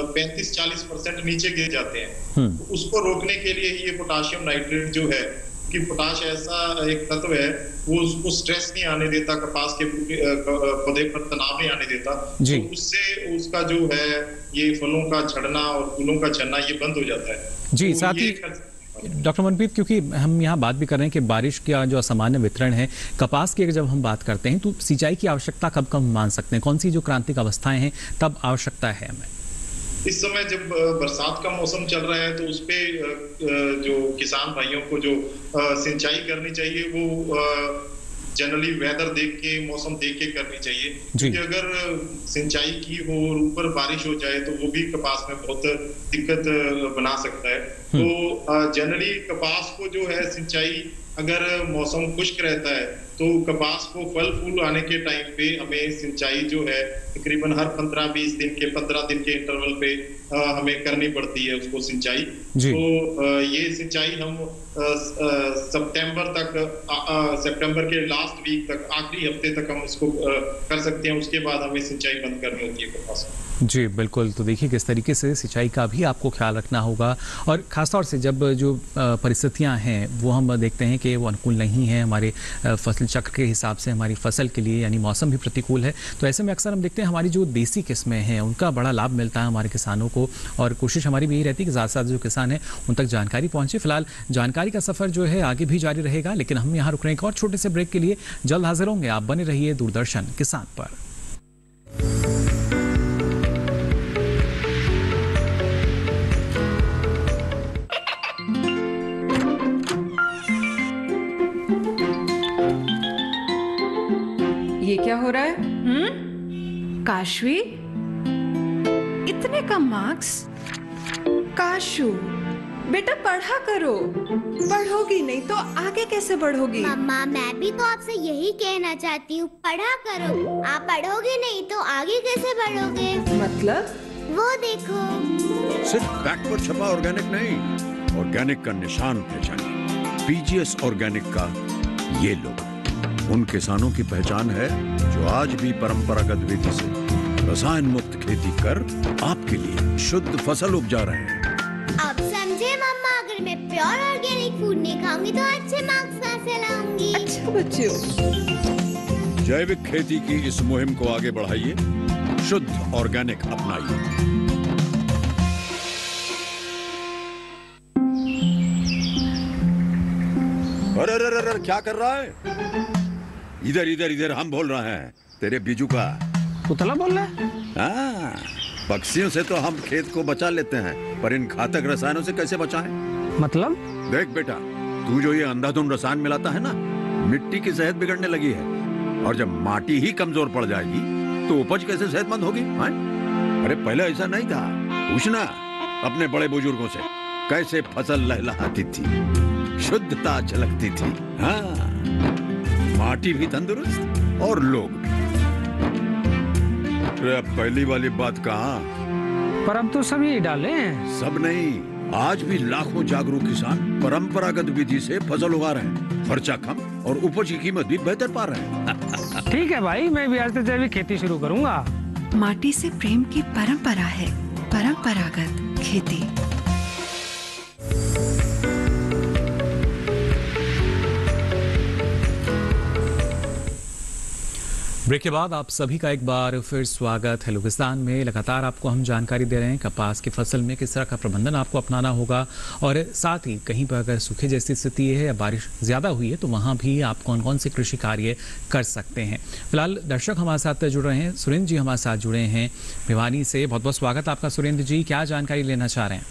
35-40% नीचे गिर जाते हैं। तो उसको रोकने के लिए ये पोटाशियम नाइट्रेट जो है, कि पोटाश ऐसा एक तत्व है, वो उसको स्ट्रेस नहीं आने देता, कपास के पौधे पर तनाव नहीं आने देता, तो उससे उसका जो है ये फलों का झड़ना और फूलों का झड़ना ये बंद हो जाता है। जी, तो साथ ही डॉक्टर मनप्रीत, क्योंकि हम यहाँ बात भी कर रहे हैं कि बारिश का जो असामान्य वितरण है, कपास की जब हम बात करते हैं तो सिंचाई की आवश्यकता कब कब मान सकते हैं? कौन सी जो क्रांतिक अवस्थाएं हैं तब आवश्यकता है हमें? इस समय जब बरसात का मौसम चल रहा है तो उस पे जो किसान भाइयों को जो सिंचाई करनी चाहिए वो जनरली वेदर देख के, मौसम देख के करनी चाहिए, क्योंकि अगर सिंचाई की हो और ऊपर बारिश हो जाए तो वो भी कपास में बहुत दिक्कत बना सकता है। तो जनरली कपास को जो है सिंचाई, अगर मौसम खुश्क रहता है तो कपास को फल फूल आने के टाइम पे हमें सिंचाई जो है तकरीबन हर 15-20 दिन के 15 दिन के इंटरवल पे हमें करनी पड़ती है उसको सिंचाई। तो ये सिंचाई हम सितंबर के लास्ट वीक तक, आखिरी हफ्ते तक हम इसको कर सकते हैं। उसके बाद हमें सिंचाई बंद करनी होती है कपास। जी बिल्कुल। तो देखिए किस तरीके से सिंचाई का भी आपको ख्याल रखना होगा, और ख़ासतौर से जब जो परिस्थितियां हैं वो हम देखते हैं कि वो अनुकूल नहीं है हमारे फसल चक्र के हिसाब से हमारी फसल के लिए, यानी मौसम भी प्रतिकूल है, तो ऐसे में अक्सर हम देखते हैं हमारी जो देसी किस्में हैं उनका बड़ा लाभ मिलता है हमारे किसानों को, और कोशिश हमारी भी यही रहती है कि ज़्यादा से ज़्यादा जो किसान हैं उन तक जानकारी पहुँचे। फिलहाल जानकारी का सफ़र जो है आगे भी जारी रहेगा, लेकिन हम यहाँ रुक रहे हैं एक और छोटे से ब्रेक के लिए। जल्द हाजिर होंगे, आप बने रहिए दूरदर्शन किसान पर। ये क्या हो रहा है? काशवी, इतने कम मार्क्स? काशू बेटा पढ़ा करो, पढ़ोगी नहीं तो आगे कैसे बढ़ोगी? मम्मा मैं भी तो आपसे यही कहना चाहती हूँ, पढ़ा करो। आप पढ़ोगे नहीं तो आगे कैसे बढ़ोगे? मतलब? वो देखो, सिर्फ बैक पर छपा ऑर्गेनिक नहीं, ऑर्गेनिक का निशान पहचानिए। पीजीएस ऑर्गेनिक का ये लोगो उन किसानों की पहचान है जो आज भी परंपरागत विधि से रसायन मुक्त खेती कर आपके लिए शुद्ध फसल उपजा रहे हैं। अब समझे मम्मा, अगर मैं प्योर ऑर्गेनिक फूड नहीं खाऊंगी तो अच्छे मार्क्स कहाँ से लाऊंगी? अच्छा बच्चों, जैविक खेती की इस मुहिम को आगे बढ़ाइए, शुद्ध ऑर्गेनिक अपनाइए। अरे अरे अरे क्या कर रहा है? इधर इधर इधर, हम बोल रहे हैं तेरे बीजू का पुतला बोल रहा है। हाँ, पक्षियों से तो हम खेत को बचा लेते हैं, पर इन घातक रसायनों से कैसे बचाएं? मतलब? देख बेटा, तू जो ये अंधाधुंध रसायन मिलाता है ना, मिट्टी की सेहत बिगड़ने लगी है, और जब माटी ही कमजोर पड़ जाएगी तो उपज कैसे सेहतमंद होगी? अरे पहले ऐसा नहीं था, पूछना अपने बड़े बुजुर्गों से, कैसे फसल लहलहाती थी, शुद्धता झलकती थी। हाँ, माटी भी तंदुरुस्त और लोग भी। पहली वाली बात कहाँ? पर अब तो सभी डाले हैं। सब नहीं, आज भी लाखों जागरूक किसान परंपरागत विधि से फसल उगा रहे हैं, खर्चा कम और उपज की कीमत भी बेहतर पा रहे हैं। ठीक है भाई, मैं भी आज से जैविक खेती शुरू करूंगा। माटी से प्रेम की परंपरा है परंपरागत खेती। ब्रेक के बाद आप सभी का एक बार फिर स्वागत है। किसान में लगातार आपको हम जानकारी दे रहे हैं कपास की फसल में किस तरह का प्रबंधन आपको अपनाना होगा, और साथ ही कहीं पर अगर सूखे जैसी स्थिति है या बारिश ज़्यादा हुई है तो वहाँ भी आप कौन कौन से कृषि कार्य कर सकते हैं। फिलहाल दर्शक हमारे साथ जुड़ रहे हैं, सुरेंद्र जी हमारे साथ जुड़े हैं भिवानी से। बहुत बहुत स्वागत आपका सुरेंद्र जी, क्या जानकारी लेना चाह रहे हैं?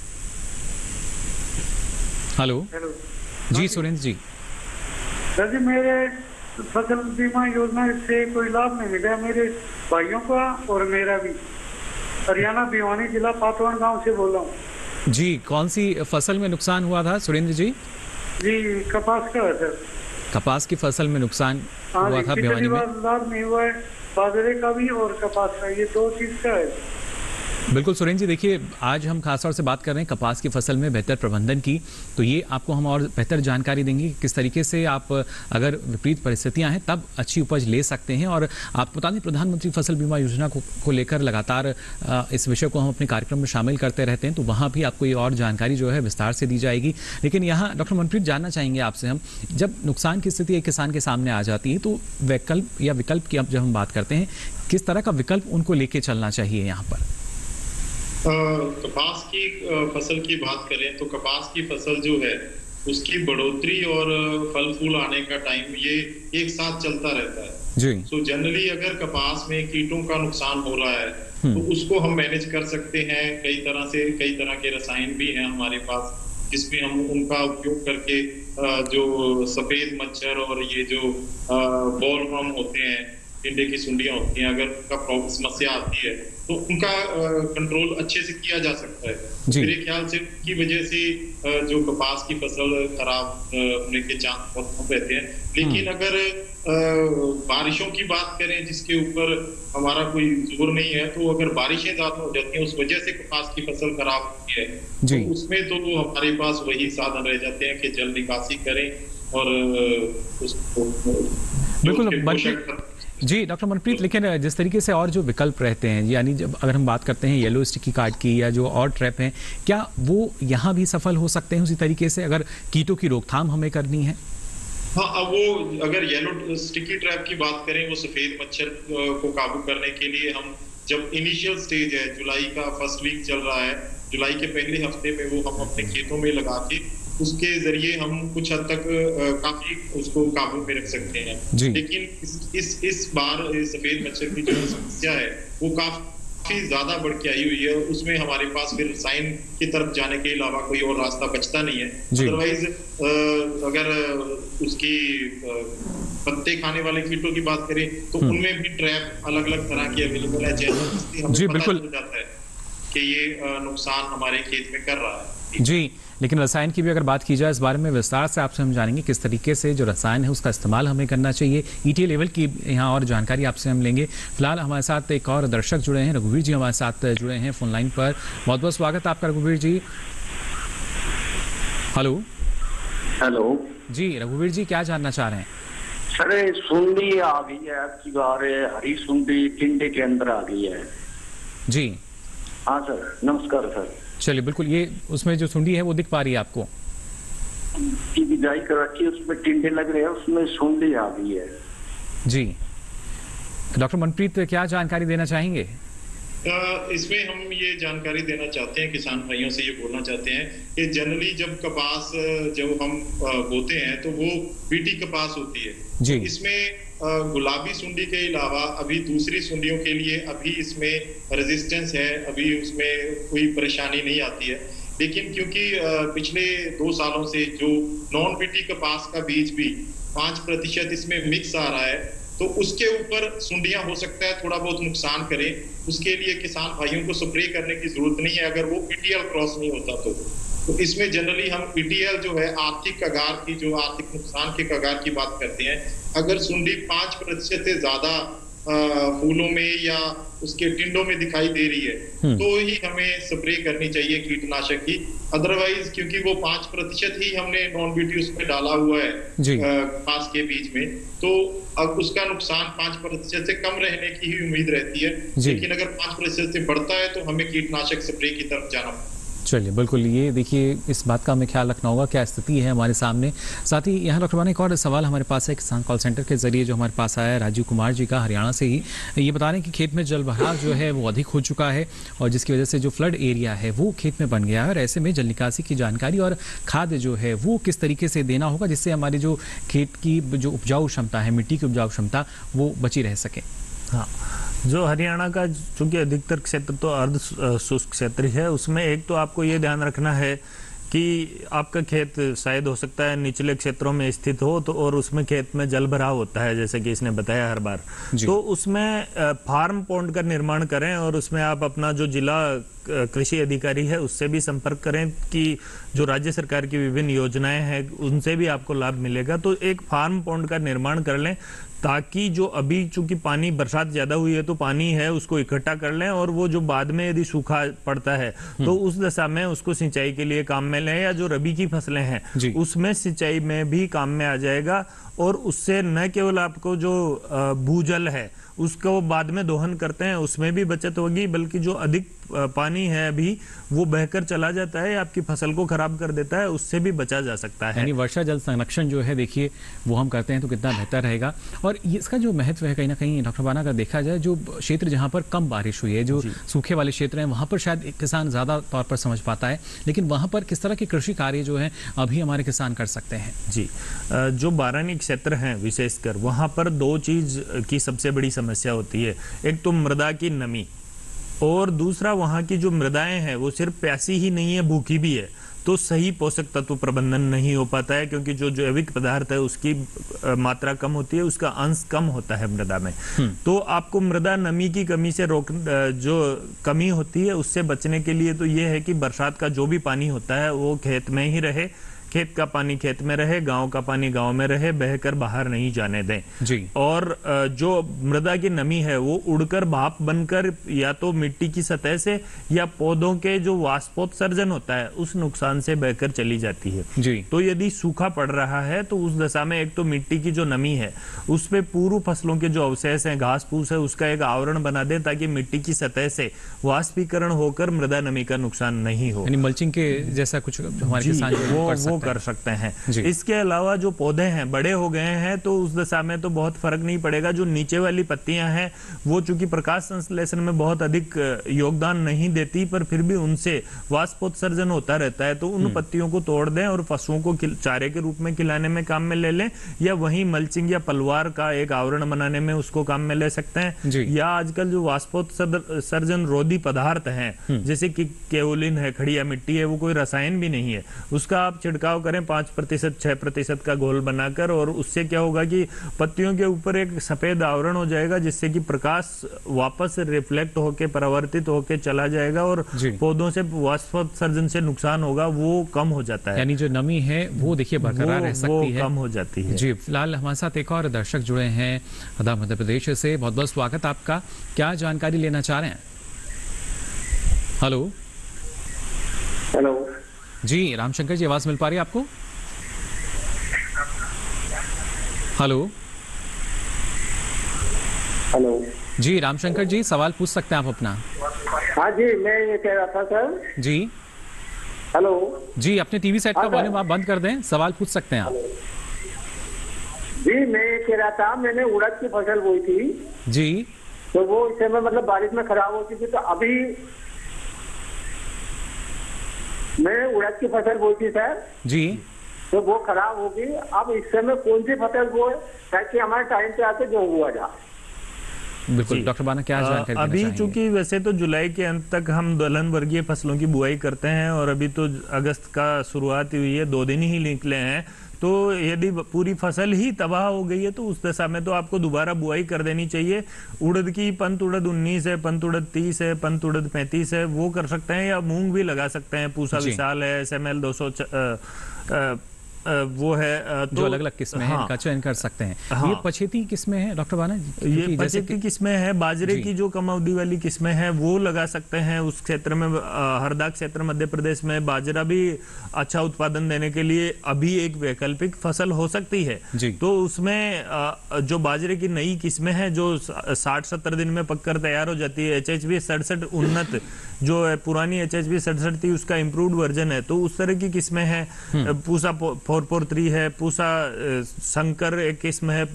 हेलो जी सुरेंद्र जी। सर जी, मेरे फसल बीमा योजना से कोई लाभ नहीं मिला मेरे भाइयों का और मेरा भी। हरियाणा भिवानी जिला पातवान गांव से बोल रहा हूँ जी। कौन सी फसल में नुकसान हुआ था सुरेंद्र जी? जी कपास का है सर। कपास की फसल में नुकसान हुआ था भिवानी में? लाभ नहीं हुआ है, बाजरे का भी और कपास का, ये दो चीज का है। बिल्कुल सुरेंद्र जी, देखिए आज हम खासतौर से बात कर रहे हैं कपास की फसल में बेहतर प्रबंधन की, तो ये आपको हम और बेहतर जानकारी देंगे किस तरीके से आप अगर विपरीत परिस्थितियां हैं तब अच्छी उपज ले सकते हैं। और आप बता दें प्रधानमंत्री फसल बीमा योजना को लेकर लगातार इस विषय को हम अपने कार्यक्रम में शामिल करते रहते हैं, तो वहाँ भी आपको ये और जानकारी जो है विस्तार से दी जाएगी। लेकिन यहाँ डॉक्टर मनप्रीत जानना चाहेंगे आपसे हम, जब नुकसान की स्थिति एक किसान के सामने आ जाती है तो विकल्प की अब जब हम बात करते हैं, किस तरह का विकल्प उनको लेके चलना चाहिए यहाँ पर? कपास की फसल की बात करें तो कपास की फसल जो है उसकी बढ़ोतरी और फल फूल आने का टाइम ये एक साथ चलता रहता है जी। तो जनरली अगर कपास में कीटों का नुकसान हो रहा है तो उसको हम मैनेज कर सकते हैं कई तरह के रसायन भी हैं हमारे पास जिसमें हम उनका उपयोग करके जो सफेद मच्छर और ये जो बॉलवर्म होते हैं, टिंडे की सुंडियां होती हैं, अगर उनका समस्या आती है तो उनका कंट्रोल अच्छे से किया जा सकता है। मेरे ख्याल से उनकी वजह से जो कपास की फसल खराब होने के चांस बहुत कम रहते हैं। लेकिन अगर बारिशों की बात करें जिसके ऊपर हमारा कोई जोर नहीं है, तो अगर बारिशें ज्यादा हो जाती हैं उस वजह से कपास की फसल खराब होती है तो उसमें तो हमारे पास वही साधन रह जाते हैं कि जल निकासी करें और उसको बिल्कुल जी डॉक्टर मनप्रीत, लेकिन जिस तरीके से और जो विकल्प रहते हैं, यानी जब अगर हम बात करते हैं येलो स्टिकी कार्ड की या जो और ट्रैप हैं, क्या वो यहाँ भी सफल हो सकते हैं उसी तरीके से अगर कीटों की रोकथाम हमें करनी है? हाँ, अब वो अगर येलो स्टिकी ट्रैप की बात करें, वो सफेद मच्छर को काबू करने के लिए हम जब इनिशियल स्टेज है, जुलाई का फर्स्ट वीक चल रहा है, जुलाई के पहले हफ्ते में वो हम अपने खेतों में लगा के उसके जरिए हम कुछ हद तक काफी उसको काबू में रख सकते हैं। लेकिन इस बार सफेद मच्छर की जो समस्या है वो काफी ज्यादा बढ़ के आई हुई है। उसमें हमारे पास फिर रसायन की तरफ जाने के अलावा कोई और रास्ता बचता नहीं है। अदरवाइज अगर उसकी पत्ते खाने वाले कीटों की बात करें तो उनमें भी ट्रैप अलग अलग तरह के अवेलेबल है, जैसे हमें पता चल जाता है कि ये नुकसान हमारे खेत में कर रहा है। जी, लेकिन रसायन की भी अगर बात की जाए, इस बारे में विस्तार से आपसे हम जानेंगे किस तरीके से जो रसायन है उसका इस्तेमाल हमें करना चाहिए। ईटी लेवल की यहाँ और जानकारी आपसे हम लेंगे। फिलहाल हमारे साथ एक और दर्शक जुड़े हैं, रघुवीर जी हमारे साथ जुड़े हैं फोन लाइन पर। बहुत बहुत स्वागत आपका रघुवीर जी। हेलो जी रघुवीर जी, क्या जानना चाह रहे हैं? सर, सुंडी आ गई है आपकी बार, हरी सुंडी टिंडे के अंदर आ गई है जी। हाँ सर, नमस्कार सर। चलिए बिल्कुल, ये उसमें जो सुंडी है वो दिख पा रही है आपको? की बिजाई कर रखी है, उसमें टिंडे लग रहे हैं, उसमें सुंडी आ गई है जी। डॉक्टर मनप्रीत, क्या जानकारी देना चाहेंगे? इसमें हम ये जानकारी देना चाहते हैं, किसान भाइयों से ये बोलना चाहते हैं कि जनरली जब कपास जब हम बोते हैं तो वो बीटी कपास होती है जी। इसमें गुलाबी सुंडी के अलावा अभी दूसरी सुंडियों के लिए अभी इसमें रेजिस्टेंस है, अभी उसमें कोई परेशानी नहीं आती है। लेकिन क्योंकि पिछले 2 सालों से जो नॉन बीटी कपास का बीज भी 5% इसमें मिक्स आ रहा है, तो उसके ऊपर सुंडियां हो सकता है थोड़ा बहुत नुकसान करें। उसके लिए किसान भाइयों को स्प्रे करने की जरूरत नहीं है अगर वो पीटीएल क्रॉस नहीं होता तो इसमें जनरली हम पीटीएल जो है आर्थिक कगार की, जो आर्थिक नुकसान के कगार की बात करते हैं, अगर सुंडी 5% से ज्यादा फूलों में या उसके टिंडों में दिखाई दे रही है तो ही हमें स्प्रे करनी चाहिए कीटनाशक की। अदरवाइज क्योंकि वो 5% ही हमने नॉन बीटी उसमें डाला हुआ है कपास के बीज में, तो अब उसका नुकसान 5% से कम रहने की ही उम्मीद रहती है। लेकिन अगर 5% से बढ़ता है तो हमें कीटनाशक स्प्रे की तरफ जाना पड़ता है। चलिए बिल्कुल, ये देखिए इस बात का हमें ख्याल रखना होगा क्या स्थिति है हमारे सामने। साथ ही यहाँ डॉक्टर एक और सवाल हमारे पास है किसान कॉल सेंटर के जरिए जो हमारे पास आया है राजीव कुमार जी का, हरियाणा से ही। ये बता रहे हैं कि खेत में जल भराव जो है वो अधिक हो चुका है और जिसकी वजह से जो फ्लड एरिया है वो खेत में बन गया है और ऐसे में जल निकासी की जानकारी और खाद जो है वो किस तरीके से देना होगा जिससे हमारी जो खेत की जो उपजाऊ क्षमता है, मिट्टी की उपजाऊ क्षमता, वो बची रह सके। हाँ, जो हरियाणा का चूंकि अधिकतर क्षेत्र तो अर्ध शुष्क क्षेत्र है, उसमें एक तो आपको ये ध्यान रखना है कि आपका खेत शायद हो सकता है निचले क्षेत्रों में स्थित हो तो और उसमें खेत में जल भराव होता है जैसे कि इसने बताया हर बार, तो उसमें फार्म पॉन्ड का निर्माण करें और उसमें आप अपना जो जिला कृषि अधिकारी है उससे भी संपर्क करें कि जो राज्य सरकार की विभिन्न योजनाएं हैं उनसे भी आपको लाभ मिलेगा। तो एक फार्म पॉन्ड का निर्माण कर लें ताकि जो अभी चूंकि पानी बरसात ज्यादा हुई है तो पानी है उसको इकट्ठा कर लें और वो जो बाद में यदि सूखा पड़ता है तो उस दशा में उसको सिंचाई के लिए काम में लें, या जो रबी की फसलें हैं उसमें सिंचाई में भी काम में आ जाएगा। और उससे न केवल आपको जो भूजल है उसको बाद में दोहन करते हैं उसमें भी बचत होगी, बल्कि जो अधिक पानी है अभी वो बहकर चला जाता है, आपकी फसल को खराब कर देता है, उससे भी बचा जा सकता है। यानी वर्षा जल संरक्षण जो है देखिए वो हम करते हैं तो कितना बेहतर रहेगा। और इसका जो महत्व है कहीं ना कहीं डॉक्टर बाना अगर देखा जाए, जो क्षेत्र जहाँ पर कम बारिश हुई है, जो सूखे वाले क्षेत्र हैं, वहाँ पर शायद किसान ज़्यादा तौर पर समझ पाता है, लेकिन वहाँ पर किस तरह के कृषि कार्य जो है अभी हमारे किसान कर सकते हैं? जी, जो बारानी क्षेत्र हैं विशेषकर, वहाँ पर दो चीज़ की सबसे बड़ी समस्या होती है। एक तो मृदा की नमी, और दूसरा वहाँ की जो मृदाएं हैं वो सिर्फ प्यासी ही नहीं है, भूखी भी है। तो सही पोषक तत्व प्रबंधन नहीं हो पाता है, क्योंकि जो जैविक पदार्थ है उसकी मात्रा कम होती है, उसका अंश कम होता है मृदा में। तो आपको मृदा नमी की कमी से जो कमी होती है उससे बचने के लिए तो ये है कि बरसात का जो भी पानी होता है वो खेत में ही रहे, खेत का पानी खेत में रहे, गांव का पानी गांव में रहे, बहकर बाहर नहीं जाने दें जी। और जो मृदा की नमी है वो उड़कर भाप बनकर या तो मिट्टी की सतह से या पौधों के जो वाष्पोत्सर्जन होता है उस नुकसान से बहकर चली जाती है जी। तो यदि सूखा पड़ रहा है तो उस दशा में एक तो मिट्टी की जो नमी है उस पे पूर्व फसलों के जो अवशेष हैं, घास फूस है, उसका एक आवरण बना दे ताकि मिट्टी की सतह से वाष्पीकरण होकर मृदा नमी का नुकसान नहीं हो। यानी मल्चिंग के जैसा कुछ हमारे किसान वो कर सकते हैं। इसके अलावा जो पौधे हैं बड़े हो गए हैं तो उस दशा में तो बहुत फर्क नहीं पड़ेगा। जो नीचे वाली पत्तियां हैं वो चूंकि प्रकाश संश्लेषण में बहुत अधिक योगदान नहीं देती, पर फिर भी उनसे वाष्पोत्सर्जन होता रहता है, तो उन पत्तियों को तोड़ दें और पशुओं को चारे के रूप में खिलाने में काम में ले लें, या वहीं मल्चिंग या पलवार का एक आवरण बनाने में उसको काम में ले सकते हैं। या आजकल जो वाष्पोत्सर्जन रोधी पदार्थ हैं जैसे कि केओलिन है, खड़िया मिट्टी है, वो कोई रसायन भी नहीं है, उसका आप छिड़काव करें 5% 6% का घोल बनाकर, और उससे क्या होगा कि पत्तियों के ऊपर एक सफेद आवरण हो जाएगा जिससे कि प्रकाश वापस रिफ्लेक्ट होके परावर्तित होके चला जाएगा और पौधों से वाष्पोत्सर्जन से नुकसान होगा वो कम हो जाता है। यानी जो नमी है वो देखिए बरकरार रह सकती है, कम हो जाती है। जी, फिलहाल हमारे साथ एक और दर्शक जुड़े हैं हरदा मध्य प्रदेश से। बहुत बहुत स्वागत आपका, क्या जानकारी लेना चाह रहे हैं? हेलो हेलो जी, रामशंकर जी, आवाज मिल पा रही है आपको? हेलो हेलो जी, रामशंकर जी, सवाल पूछ सकते हैं आप अपना। हाँ जी, मैं ये कह रहा था सर। जी हेलो जी, अपने टीवी सेट का वॉल्यूम आप बंद कर दें, सवाल पूछ सकते हैं आप। जी, मैं ये कह रहा था, मैंने उड़द की फसल बोई थी जी, तो वो इस समय मतलब बारिश में खराब हो चुकी, तो अभी मैं उड़द की फसल बोई थी सर जी, तो वो खराब होगी। अब इस समय कौन सी फसल बोए ताकि हमारे टाइम पे आके जो हुआ जाए? बिल्कुल डॉक्टर बाना, क्या जानकारी देना अभी चाहेंगे? चूंकि वैसे तो जुलाई के अंत तक हम दलहन वर्गीय फसलों की बुआई करते हैं और अभी तो अगस्त का शुरुआत हुई है, 2 दिन ही निकले हैं, तो यदि पूरी फसल ही तबाह हो गई है तो उस दशा में तो आपको दोबारा बुआई कर देनी चाहिए। उड़द की पंत उड़द 19 है, पंत उड़द 30 है, पंत उड़द 35 है, वो कर सकते हैं, या मूंग भी लगा सकते हैं, पूसा विशाल है, SML 200 वो है, तो जो अलग अलग किस्में हैं इनका चयन कर सकते हैं। ये पछेती किस्में हैं डॉक्टर बाना? ये पछेती किस्में हैं, बाजरे की जो कम अवधि वाली किस्में हैं वो लगा सकते हैं। उस क्षेत्र में हरदा क्षेत्र मध्य प्रदेश में बाजरा भी अच्छा उत्पादन देने के लिए अभी एक वैकल्पिक फसल हो सकती है। तो उसमें जो बाजरे की नई किस्में हैं जो 60-70 दिन में पककर तैयार हो जाती है, HHB 67 उन्नत जो है, पुरानी HHB 67 थी उसका इम्प्रूव्ड वर्जन है, तो उस तरह की किस्में हैं। पूसा 443 है, पूसा शंकर एक किस्म है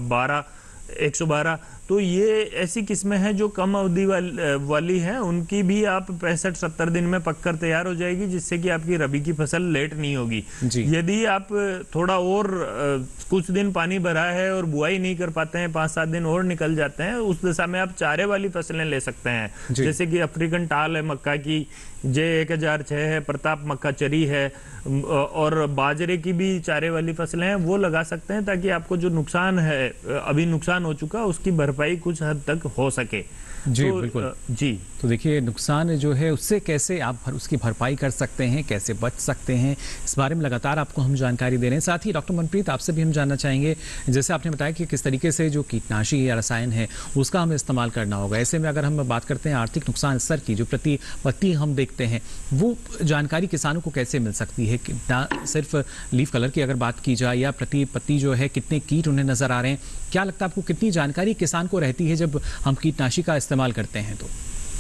112, तो ये ऐसी किस्में हैं जो कम अवधि वाली हैं, उनकी भी आप 65-70 दिन में पककर तैयार हो जाएगी, जिससे कि आपकी रबी की फसल लेट नहीं होगी। यदि आप थोड़ा और कुछ दिन पानी भरा है और बुआई नहीं कर पाते हैं, 5-7 दिन और निकल जाते हैं, उस दशा में आप चारे वाली फसलें ले सकते हैं, जैसे कि अफ्रीकन टाल है मक्का की, J1006 है, प्रताप मक्का चरी है, और बाजरे की भी चारे वाली फसलें हैं, वो लगा सकते हैं ताकि आपको जो नुकसान है, अभी नुकसान हो चुका, उसकी भरपाई कुछ हद तक हो सके। जी बिल्कुल जी। तो देखिए जनुकसान जो है उससे कैसे आप उसकी भरपाई कर सकते हैं, कैसे बच सकते हैं, इस बारे में लगातार आपको हम जानकारी दे रहे हैं। साथ ही डॉक्टर मनप्रीत आपसे भी हम जानना चाहेंगे, जैसे आपने बताया कि किस तरीके से जो कीटनाशी या रसायन है उसका हमें इस्तेमाल करना होगा। ऐसे में अगर हम बात करते हैं आर्थिक नुकसान स्तर की, जो प्रति पत्ती हम देखते हैं, वो जानकारी किसानों को कैसे मिल सकती है? ना सिर्फ लीफ कलर की अगर बात की जाए या प्रति पत्ती जो है कितने कीट उन्हें नजर आ रहे हैं, क्या लगता है आपको कितनी जानकारी किसान को रहती है जब हम कीटनाशी का इस्तेमाल करते हैं? तो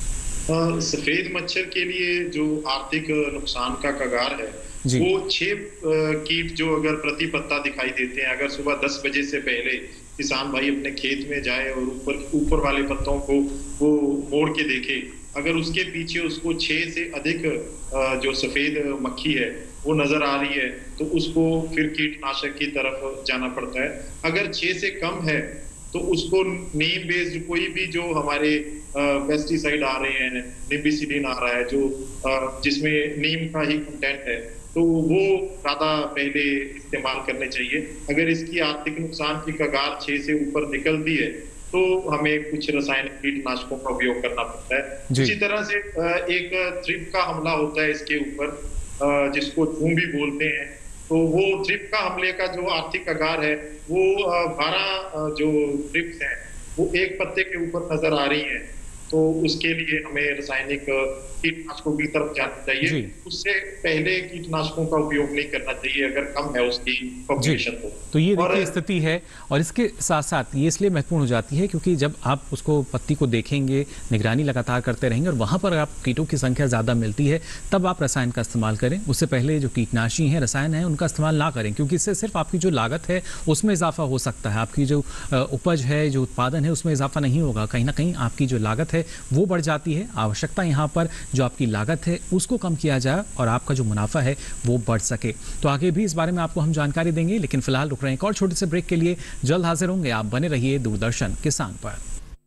सफेद मच्छर के लिए जो आर्थिक नुकसान का कगार है वो 6 कीट जो अगर प्रति पत्ता दिखाई देते हैं, अगर सुबह 10 बजे से पहले किसान भाई अपने खेत में जाए और ऊपर वाले पत्तों को वो मोड़ के देखे, अगर उसके पीछे उसको 6 से अधिक जो सफेद मक्खी है वो नजर आ रही है तो उसको फिर कीटनाशक की तरफ जाना पड़ता है। अगर 6 से कम है तो उसको नीम बेस्ड कोई भी जो हमारे पेस्टिसाइड आ रहे हैं, निम्बिसिडिन आ रहा है जो जिसमें नीम का ही कंटेंट है, तो वो ज्यादा पहले इस्तेमाल करने चाहिए। अगर इसकी आर्थिक नुकसान की कगार 6 से ऊपर निकलती है तो हमें कुछ रासायनिक कीटनाशकों का उपयोग करना पड़ता है। इसी तरह से एक थ्रिप का हमला होता है इसके ऊपर जिसको झूम भी बोलते हैं, तो वो थ्रिप का हमले का जो आर्थिक कगार है वो 12 जो थ्रिप्स हैं वो एक पत्ते के ऊपर नजर आ रही हैं, तो उसके लिए हमें रासायनिक कीटनाशकों की तरफ जाना चाहिए। उससे पहले कीटनाशकों का उपयोग नहीं करना चाहिए अगर कम है उसकी पॉपुलेशन को। तो ये देखिए स्थिति है, और इसके साथ साथ ये इसलिए महत्वपूर्ण हो जाती है क्योंकि जब आप उसको पत्ती को देखेंगे, निगरानी लगातार करते रहेंगे और वहां पर आप कीटों की संख्या ज्यादा मिलती है तब आप रसायन का इस्तेमाल करें। उससे पहले जो कीटनाशी है, रसायन है, उनका इस्तेमाल ना करें क्योंकि इससे सिर्फ आपकी जो लागत है उसमें इजाफा हो सकता है, आपकी जो उपज है, जो उत्पादन है उसमें इजाफा नहीं होगा। कहीं ना कहीं आपकी जो लागत है वो बढ़ जाती है। आवश्यकता यहाँ पर जो आपकी लागत है उसको कम किया जाए और आपका जो मुनाफा है वो बढ़ सके। तो आगे भी इस बारे में आपको हम जानकारी देंगे, लेकिन फिलहाल रुक रहे हैं एक और छोटे से ब्रेक के लिए। जल्द हाजिर होंगे, आप बने रहिए दूरदर्शन किसान पर।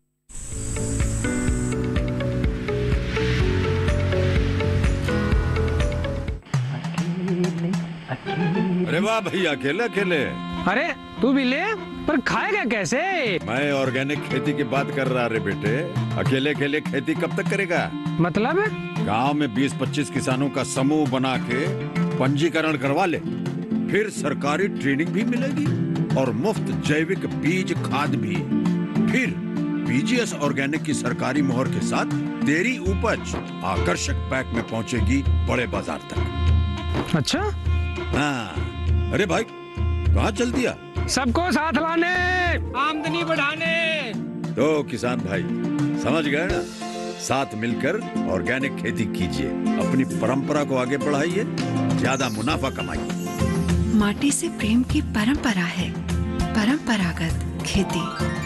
अरे वाह भैया, अकेले अकेले। अरे तू भी ले, पर खाएगा कैसे? मैं ऑर्गेनिक खेती की बात कर रहा रे बेटे। अकेले अकेले खेती कब तक करेगा? मतलब गांव में 20-25 किसानों का समूह बना के पंजीकरण करवा ले, फिर सरकारी ट्रेनिंग भी मिलेगी और मुफ्त जैविक बीज खाद भी। फिर बीजीएस ऑर्गेनिक की सरकारी मोहर के साथ तेरी उपज आकर्षक पैक में पहुंचेगी बड़े बाजार तक। अच्छा? हाँ। अरे भाई कहाँ चल दिया? सबको साथ लाने, आमदनी बढ़ाने। तो किसान भाई समझ गए ना, साथ मिलकर ऑर्गेनिक खेती कीजिए, अपनी परंपरा को आगे बढ़ाइए, ज्यादा मुनाफा कमाइए। माटी से प्रेम की परंपरा है परंपरागत खेती।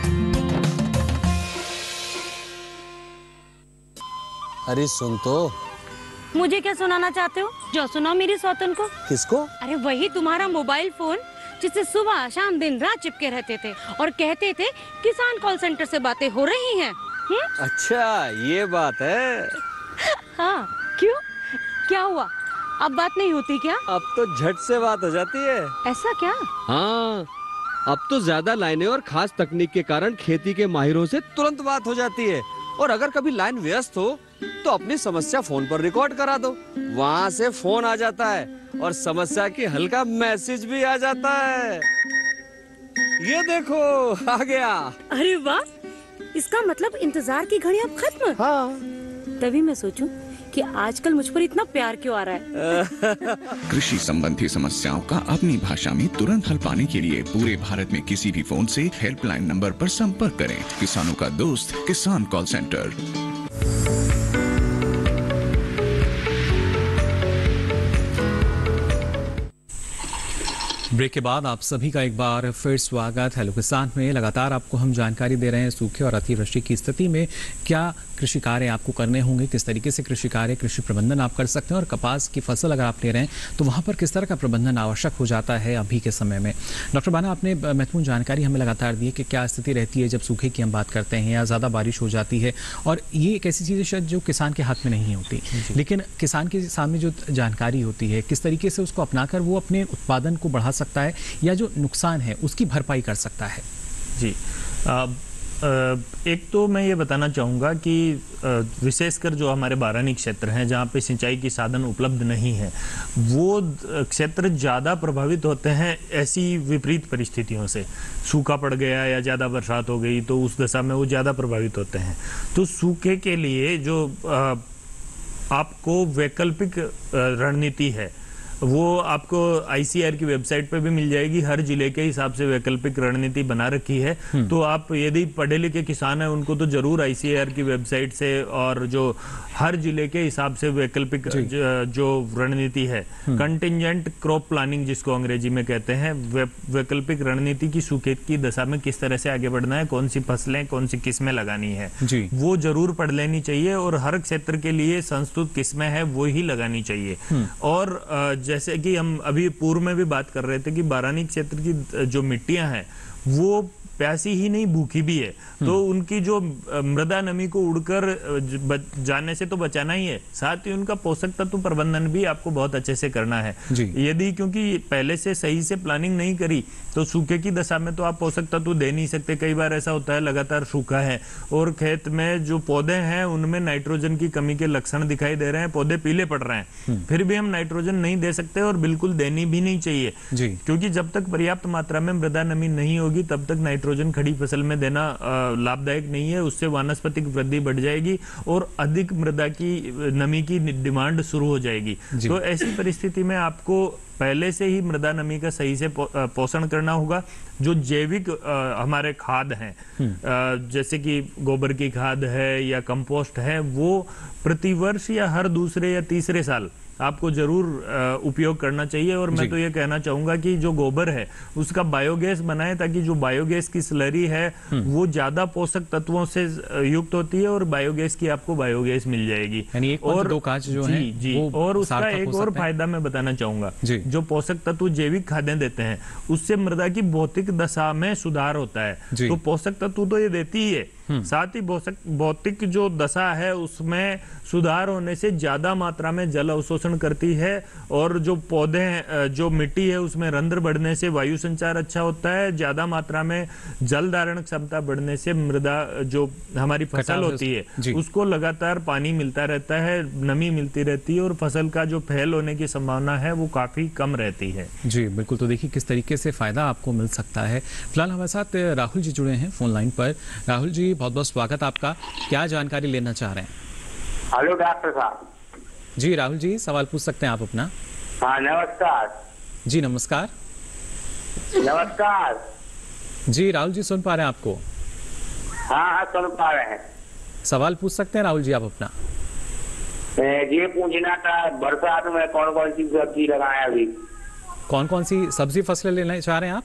अरे सुन तो। मुझे क्या सुनाना चाहते हो? जो सुनाओ मेरी सौतन को। किसको? अरे वही तुम्हारा मोबाइल फोन जिससे सुबह शाम दिन रात चिपके रहते थे और कहते थे किसान कॉल सेंटर से बातें हो रही हैं। अच्छा ये बात है। हाँ क्यों, क्या हुआ? अब बात नहीं होती क्या? अब तो झट से बात हो जाती है। ऐसा क्या? हाँ, अब तो ज्यादा लाइनें और खास तकनीक के कारण खेती के माहिरों से तुरंत बात हो जाती है। और अगर कभी लाइन व्यस्त हो तो अपनी समस्या फोन पर रिकॉर्ड करा दो, वहाँ से फोन आ जाता है और समस्या की हल का मैसेज भी आ जाता है। ये देखो आ गया। अरे वाह, इसका मतलब इंतजार की घड़ी अब खत्म। हाँ। तभी मैं सोचूं कि आजकल मुझ पर इतना प्यार क्यों आ रहा है। कृषि संबंधी समस्याओं का अपनी भाषा में तुरंत हल पाने के लिए पूरे भारत में किसी भी फोन से हेल्पलाइन नंबर पर संपर्क करें। किसानों का दोस्त किसान कॉल सेंटर। ब्रेक के बाद आप सभी का एक बार फिर स्वागत। हेलो किसान में लगातार आपको हम जानकारी दे रहे हैं सूखे और अतिवृष्टि की स्थिति में क्या कृषि कार्य आपको करने होंगे, किस तरीके से कृषि कार्य, कृषि प्रबंधन आप कर सकते हैं, और कपास की फसल अगर आप ले रहे हैं तो वहाँ पर किस तरह का प्रबंधन आवश्यक हो जाता है अभी के समय में। डॉक्टर बाना, आपने महत्वपूर्ण जानकारी हमें लगातार दी है कि क्या स्थिति रहती है जब सूखे की हम बात करते हैं या ज़्यादा बारिश हो जाती है, और ये एक ऐसी चीज़ है शायद जो किसान के हाथ में नहीं होती, लेकिन किसान के सामने जो जानकारी होती है किस तरीके से उसको अपनाकर वो अपने उत्पादन को बढ़ा सकता है या जो नुकसान है उसकी भरपाई कर सकता है। जी, एक तो मैं ये बताना चाहूँगा कि विशेषकर जो हमारे बारानी क्षेत्र हैं जहाँ पे सिंचाई की साधन उपलब्ध नहीं है, वो क्षेत्र ज़्यादा प्रभावित होते हैं ऐसी विपरीत परिस्थितियों से। सूखा पड़ गया या ज़्यादा बरसात हो गई तो उस दशा में वो ज़्यादा प्रभावित होते हैं। तो सूखे के लिए जो आपको वैकल्पिक रणनीति है वो आपको ICAR की वेबसाइट पे भी मिल जाएगी। हर जिले के हिसाब से वैकल्पिक रणनीति बना रखी है। तो आप यदि पढ़े लिखे किसान हैं उनको तो जरूर ICAR की वेबसाइट से और जो हर जिले के हिसाब से वैकल्पिक जो रणनीति है, कंटिजेंट क्रॉप प्लानिंग जिसको अंग्रेजी में कहते हैं, वैकल्पिक रणनीति की सूखे की दशा में किस तरह से आगे बढ़ना है, कौन सी फसलें कौन सी किस्में लगानी है, वो जरूर पढ़ लेनी चाहिए और हर क्षेत्र के लिए संस्तुत किस्में है वो ही लगानी चाहिए। और जैसे कि हम अभी पूर्व में भी बात कर रहे थे कि बारानी क्षेत्र की जो मिट्टियां हैं वो प्यासी ही नहीं भूखी भी है, तो उनकी जो मृदा नमी को उड़कर जाने से तो बचाना ही है, साथ ही उनका पोषक तत्व प्रबंधन भी आपको बहुत अच्छे से करना है। यदि क्योंकि पहले से सही से प्लानिंग नहीं करी तो सूखे की दशा में तो आप पोषक तत्व दे नहीं सकते। कई बार ऐसा होता है लगातार सूखा है और खेत में जो पौधे हैं उनमें नाइट्रोजन की कमी के लक्षण दिखाई दे रहे हैं, पौधे पीले पड़ रहे हैं, फिर भी हम नाइट्रोजन नहीं दे सकते और बिल्कुल देनी भी नहीं चाहिए, क्योंकि जब तक पर्याप्त मात्रा में मृदा नमी नहीं होगी तब तक नाइट्रोजन खड़ी फसल में देना लाभदायक नहीं है। उससे वानस्पतिक वृद्धि बढ़ जाएगी और अधिक मृदा की नमी की डिमांड शुरू हो जाएगी। तो ऐसी परिस्थिति में आपको पहले से ही मृदा नमी का सही से पोषण करना होगा। जो जैविक हमारे खाद हैं, जैसे कि गोबर की खाद है या कंपोस्ट है, वो प्रतिवर्ष या हर दूसरे या तीसरे साल आपको जरूर उपयोग करना चाहिए। और मैं तो ये कहना चाहूंगा कि जो गोबर है उसका बायोगैस बनाएं, ताकि जो बायोगैस की स्लरी है वो ज्यादा पोषक तत्वों से युक्त होती है और बायोगैस की आपको बायोगैस मिल जाएगी। और दो काज जो हैं, और उसका एक और फायदा मैं बताना चाहूंगा, जो पोषक तत्व जैविक खादें देते हैं उससे मृदा की भौतिक दशा में सुधार होता है। तो पोषक तत्व तो ये देती ही है, साथ ही भौतिक जो दशा है उसमें सुधार होने से ज्यादा मात्रा में जल अवशोषण करती है और जो पौधे हैं, जो मिट्टी है उसमें रंध्र बढ़ने से वायु संचार अच्छा होता है, ज्यादा मात्रा में जल धारण क्षमता बढ़ने से मृदा जो हमारी फसल होती है उसको लगातार पानी मिलता रहता है, नमी मिलती रहती है और फसल का जो फैल होने की संभावना है वो काफी कम रहती है। जी बिल्कुल, तो देखिए किस तरीके से फायदा आपको मिल सकता है। फिलहाल हमारे साथ राहुल जी जुड़े हैं फोन लाइन पर। राहुल जी बहुत बहुत स्वागत आपका, क्या जानकारी लेना चाह रहे हैं? हेलो डॉक्टर साहब। जी राहुल जी, सवाल पूछ सकते हैं आप अपना। हाँ नमस्कार। जी नमस्कार। नमस्कार जी राहुल जी, सुन पा रहे हैं आपको? हाँ सुन पा रहे हैं। सवाल पूछ सकते हैं राहुल जी आप अपना। ये पूछना था बरसात में कौन कौन सी सब्जी लगाएं अभी? कौन कौन सी सब्जी फसलें लेना चाह रहे हैं आप?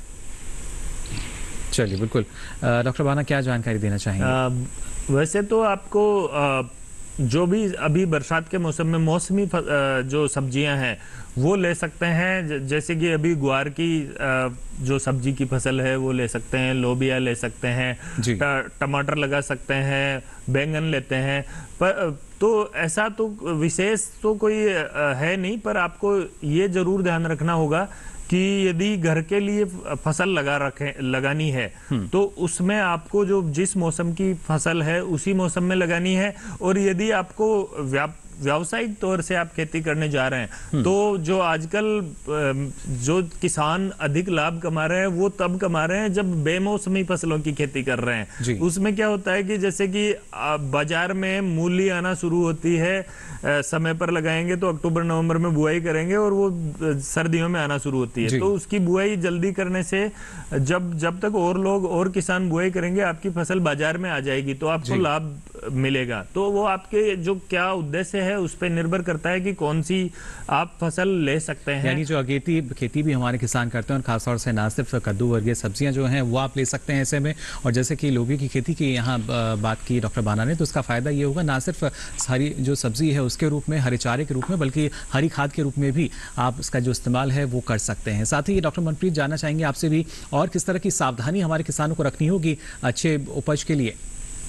चलिए बिल्कुल, डॉक्टर बाना क्या जानकारी देना चाहेंगे? वैसे तो आपको जो भी अभी बरसात के मौसम में मौसमी जो सब्जियां हैं वो ले सकते हैं। जैसे कि अभी ग्वार की जो सब्जी की फसल है वो ले सकते हैं, लोबिया ले सकते हैं, टमाटर लगा सकते हैं, बैंगन लेते हैं। पर तो ऐसा तो विशेष तो कोई है नहीं, पर आपको ये जरूर ध्यान रखना होगा कि यदि घर के लिए फसल लगानी है तो उसमें आपको जो जिस मौसम की फसल है उसी मौसम में लगानी है। और यदि आपको व्यावसायिक तौर से आप खेती करने जा रहे हैं तो जो आजकल जो किसान अधिक लाभ कमा रहे हैं वो तब कमा रहे हैं जब बेमौसमी फसलों की खेती कर रहे हैं। उसमें क्या होता है कि जैसे कि बाजार में मूली आना शुरू होती है, समय पर लगाएंगे तो अक्टूबर नवंबर में बुआई करेंगे और वो सर्दियों में आना शुरू होती है। तो उसकी बुआई जल्दी करने से जब तक और लोग और किसान बुआई करेंगे आपकी फसल बाजार में आ जाएगी तो आपको लाभ मिलेगा। तो वो आपके जो क्या उद्देश्य है उस पर निर्भर करता है कि कौन सी आप फसल ले सकते हैं। यानी जो अगेती खेती भी हमारे किसान करते हैं और खासतौर से ना सिर्फ कद्दू वर्गीय सब्जियां जो हैं वो आप ले सकते हैं ऐसे में। और जैसे कि लोबिया की खेती की यहाँ बात की डॉक्टर बाना ने, तो उसका फायदा ये होगा ना सिर्फ सारी जो सब्जी है उसके रूप में, हरे चारे के रूप में, बल्कि हरी खाद के रूप में भी आप इसका जो इस्तेमाल है वो कर सकते हैं। साथ ही डॉक्टर मनप्रीत जानना चाहेंगे आपसे भी और किस तरह की सावधानी हमारे किसानों को रखनी होगी अच्छे उपज के लिए?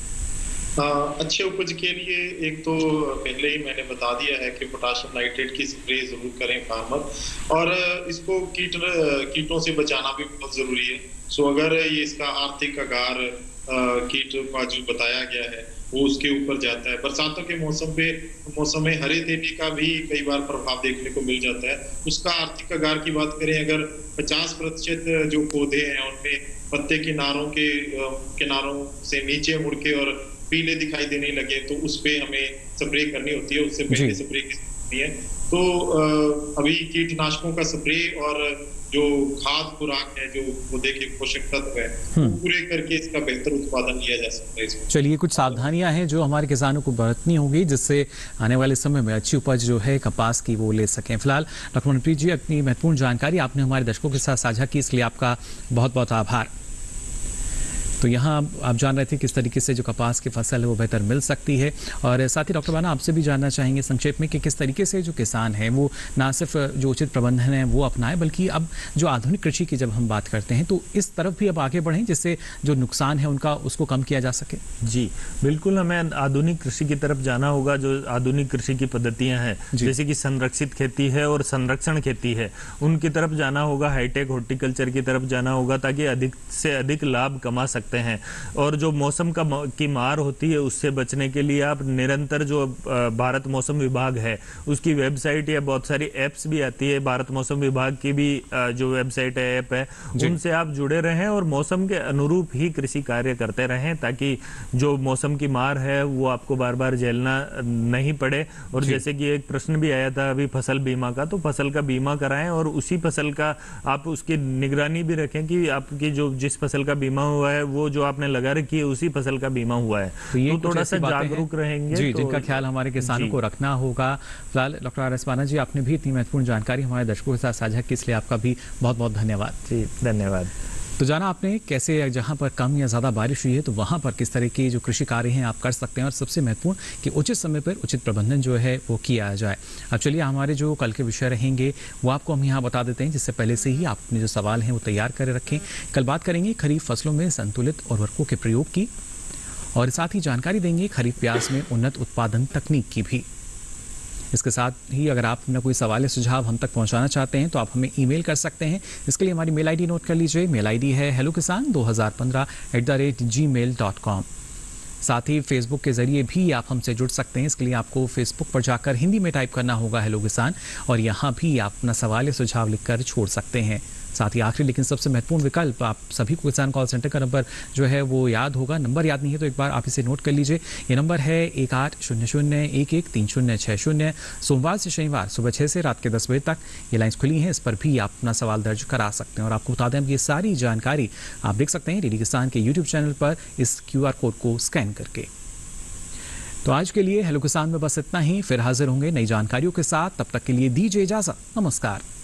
अच्छे उपज के लिए एक तो पहले ही मैंने बता दिया है कि पोटाशियम नाइट्रेट की स्प्रे जरूर करें फार्मर, और इसको कीटों से बचाना भी बहुत जरूरी है। सो अगर ये इसका आर्थिक आगार कीट का जो बताया गया है वो उसके ऊपर जाता है, बरसातों के मौसम में हरे तेली का भी कई बार प्रभाव देखने को मिल जाता है। उसका आर्थिक आगार की बात करें, अगर 50% जो पौधे हैं उनमें पत्ते किनारों से नीचे मुड़ के और पीले दिखाई देने लगे तो उस पे हमें स्प्रे करनी होती है। उससे पहले स्प्रे होती है। तो अभी कीटनाशकों का स्प्रे और जो खाद खुराक है, जो पौधे के पोषक तत्व है, वो पूरे करके इसका बेहतर उत्पादन लिया जा सकता है इसमें। चलिए, कुछ सावधानियां हैं जो हमारे किसानों को बरतनी होगी जिससे आने वाले समय में अच्छी उपज जो है कपास की वो ले सकें। फिलहाल डॉक्टर मनप्रीत जी, अपनी महत्वपूर्ण जानकारी आपने हमारे दर्शकों के साथ साझा की, इसलिए आपका बहुत बहुत आभार। तो यहाँ आप जान रहे थे किस तरीके से जो कपास की फसल है वो बेहतर मिल सकती है, और साथ ही डॉक्टर बाना आपसे भी जानना चाहेंगे संक्षेप में कि किस तरीके से जो किसान है वो ना सिर्फ जो उचित प्रबंधन है वो अपनाए, बल्कि अब जो आधुनिक कृषि की जब हम बात करते हैं तो इस तरफ भी अब आगे बढ़ें जिससे जो नुकसान है उनका उसको कम किया जा सके। जी बिल्कुल, हमें आधुनिक कृषि की तरफ जाना होगा। जो आधुनिक कृषि की पद्धतियाँ हैं जैसे कि संरक्षित खेती है और संरक्षण खेती है, उनकी तरफ जाना होगा, हाईटेक हॉर्टिकल्चर की तरफ जाना होगा ताकि अधिक से अधिक लाभ कमा सकते हैं। और जो मौसम की मार होती है उससे बचने के लिए आप निरंतर जो भारत मौसम विभाग है उसकी वेबसाइट या बहुत सारी एप्स भी आती है, भारत मौसम विभाग की भी जो वेबसाइट है, ऐप है, उनसे आप जुड़े रहें और मौसम के अनुरूप ही कृषि कार्य करते रहें ताकि जो मौसम की मार है वो आपको बार बार झेलना नहीं पड़े। और जैसे कि एक प्रश्न भी आया था अभी फसल बीमा का, तो फसल का बीमा कराएं और उसी फसल का आप उसकी निगरानी भी रखें कि आपकी जो जिस फसल का बीमा हुआ है वो जो आपने लगा रखी है उसी फसल का बीमा हुआ है। तो ये थोड़ा सा जागरूक रहेंगे जी, तो जिनका ख्याल हमारे किसानों को रखना होगा। फिलहाल डॉक्टर आर एस बाना जी, आपने भी इतनी महत्वपूर्ण जानकारी हमारे दर्शकों के साथ साझा की, इसलिए आपका भी बहुत बहुत धन्यवाद। जी धन्यवाद। तो जाना आपने कैसे जहां पर कम या ज़्यादा बारिश हुई है तो वहां पर किस तरह के जो कृषि कार्य हैं आप कर सकते हैं, और सबसे महत्वपूर्ण कि उचित समय पर उचित प्रबंधन जो है वो किया जाए। अब चलिए, हमारे जो कल के विषय रहेंगे वो आपको हम यहाँ बता देते हैं, जिससे पहले से ही आप अपने जो सवाल हैं वो तैयार कर रखें। कल बात करेंगे खरीफ फसलों में संतुलित उर्वरकों के प्रयोग की, और साथ ही जानकारी देंगे खरीफ प्याज में उन्नत उत्पादन तकनीक की भी। इसके साथ ही अगर आप अपना कोई सवाल या सुझाव हम तक पहुंचाना चाहते हैं तो आप हमें ईमेल कर सकते हैं। इसके लिए हमारी मेल आईडी नोट कर लीजिए। मेल आईडी है hellokisan2015@gmail.com। साथ ही फेसबुक के जरिए भी आप हमसे जुड़ सकते हैं। इसके लिए आपको फेसबुक पर जाकर हिंदी में टाइप करना होगा हेलो किसान, और यहाँ भी आप अपना सवाल या सुझाव लिखकर छोड़ सकते हैं। साथ ही आखिरी लेकिन सबसे महत्वपूर्ण विकल्प, आप सभी को किसान कॉल सेंटर का नंबर जो है वो याद होगा। नंबर याद नहीं है तो एक बार आप इसे नोट कर लीजिए। ये नंबर है 1800113060। सोमवार से शनिवार सुबह 6 से रात के 10 बजे तक ये लाइन्स खुली हैं। इस पर भी आप अपना सवाल दर्ज करा सकते हैं। और आपको बता दें, ये सारी जानकारी आप देख सकते हैं डीडी किसान के यूट्यूब चैनल पर इस QR कोड को स्कैन करके। तो आज के लिए हेलो किसान में बस इतना ही, फिर हाजिर होंगे नई जानकारियों के साथ। तब तक के लिए दीजिए इजाजत, नमस्कार।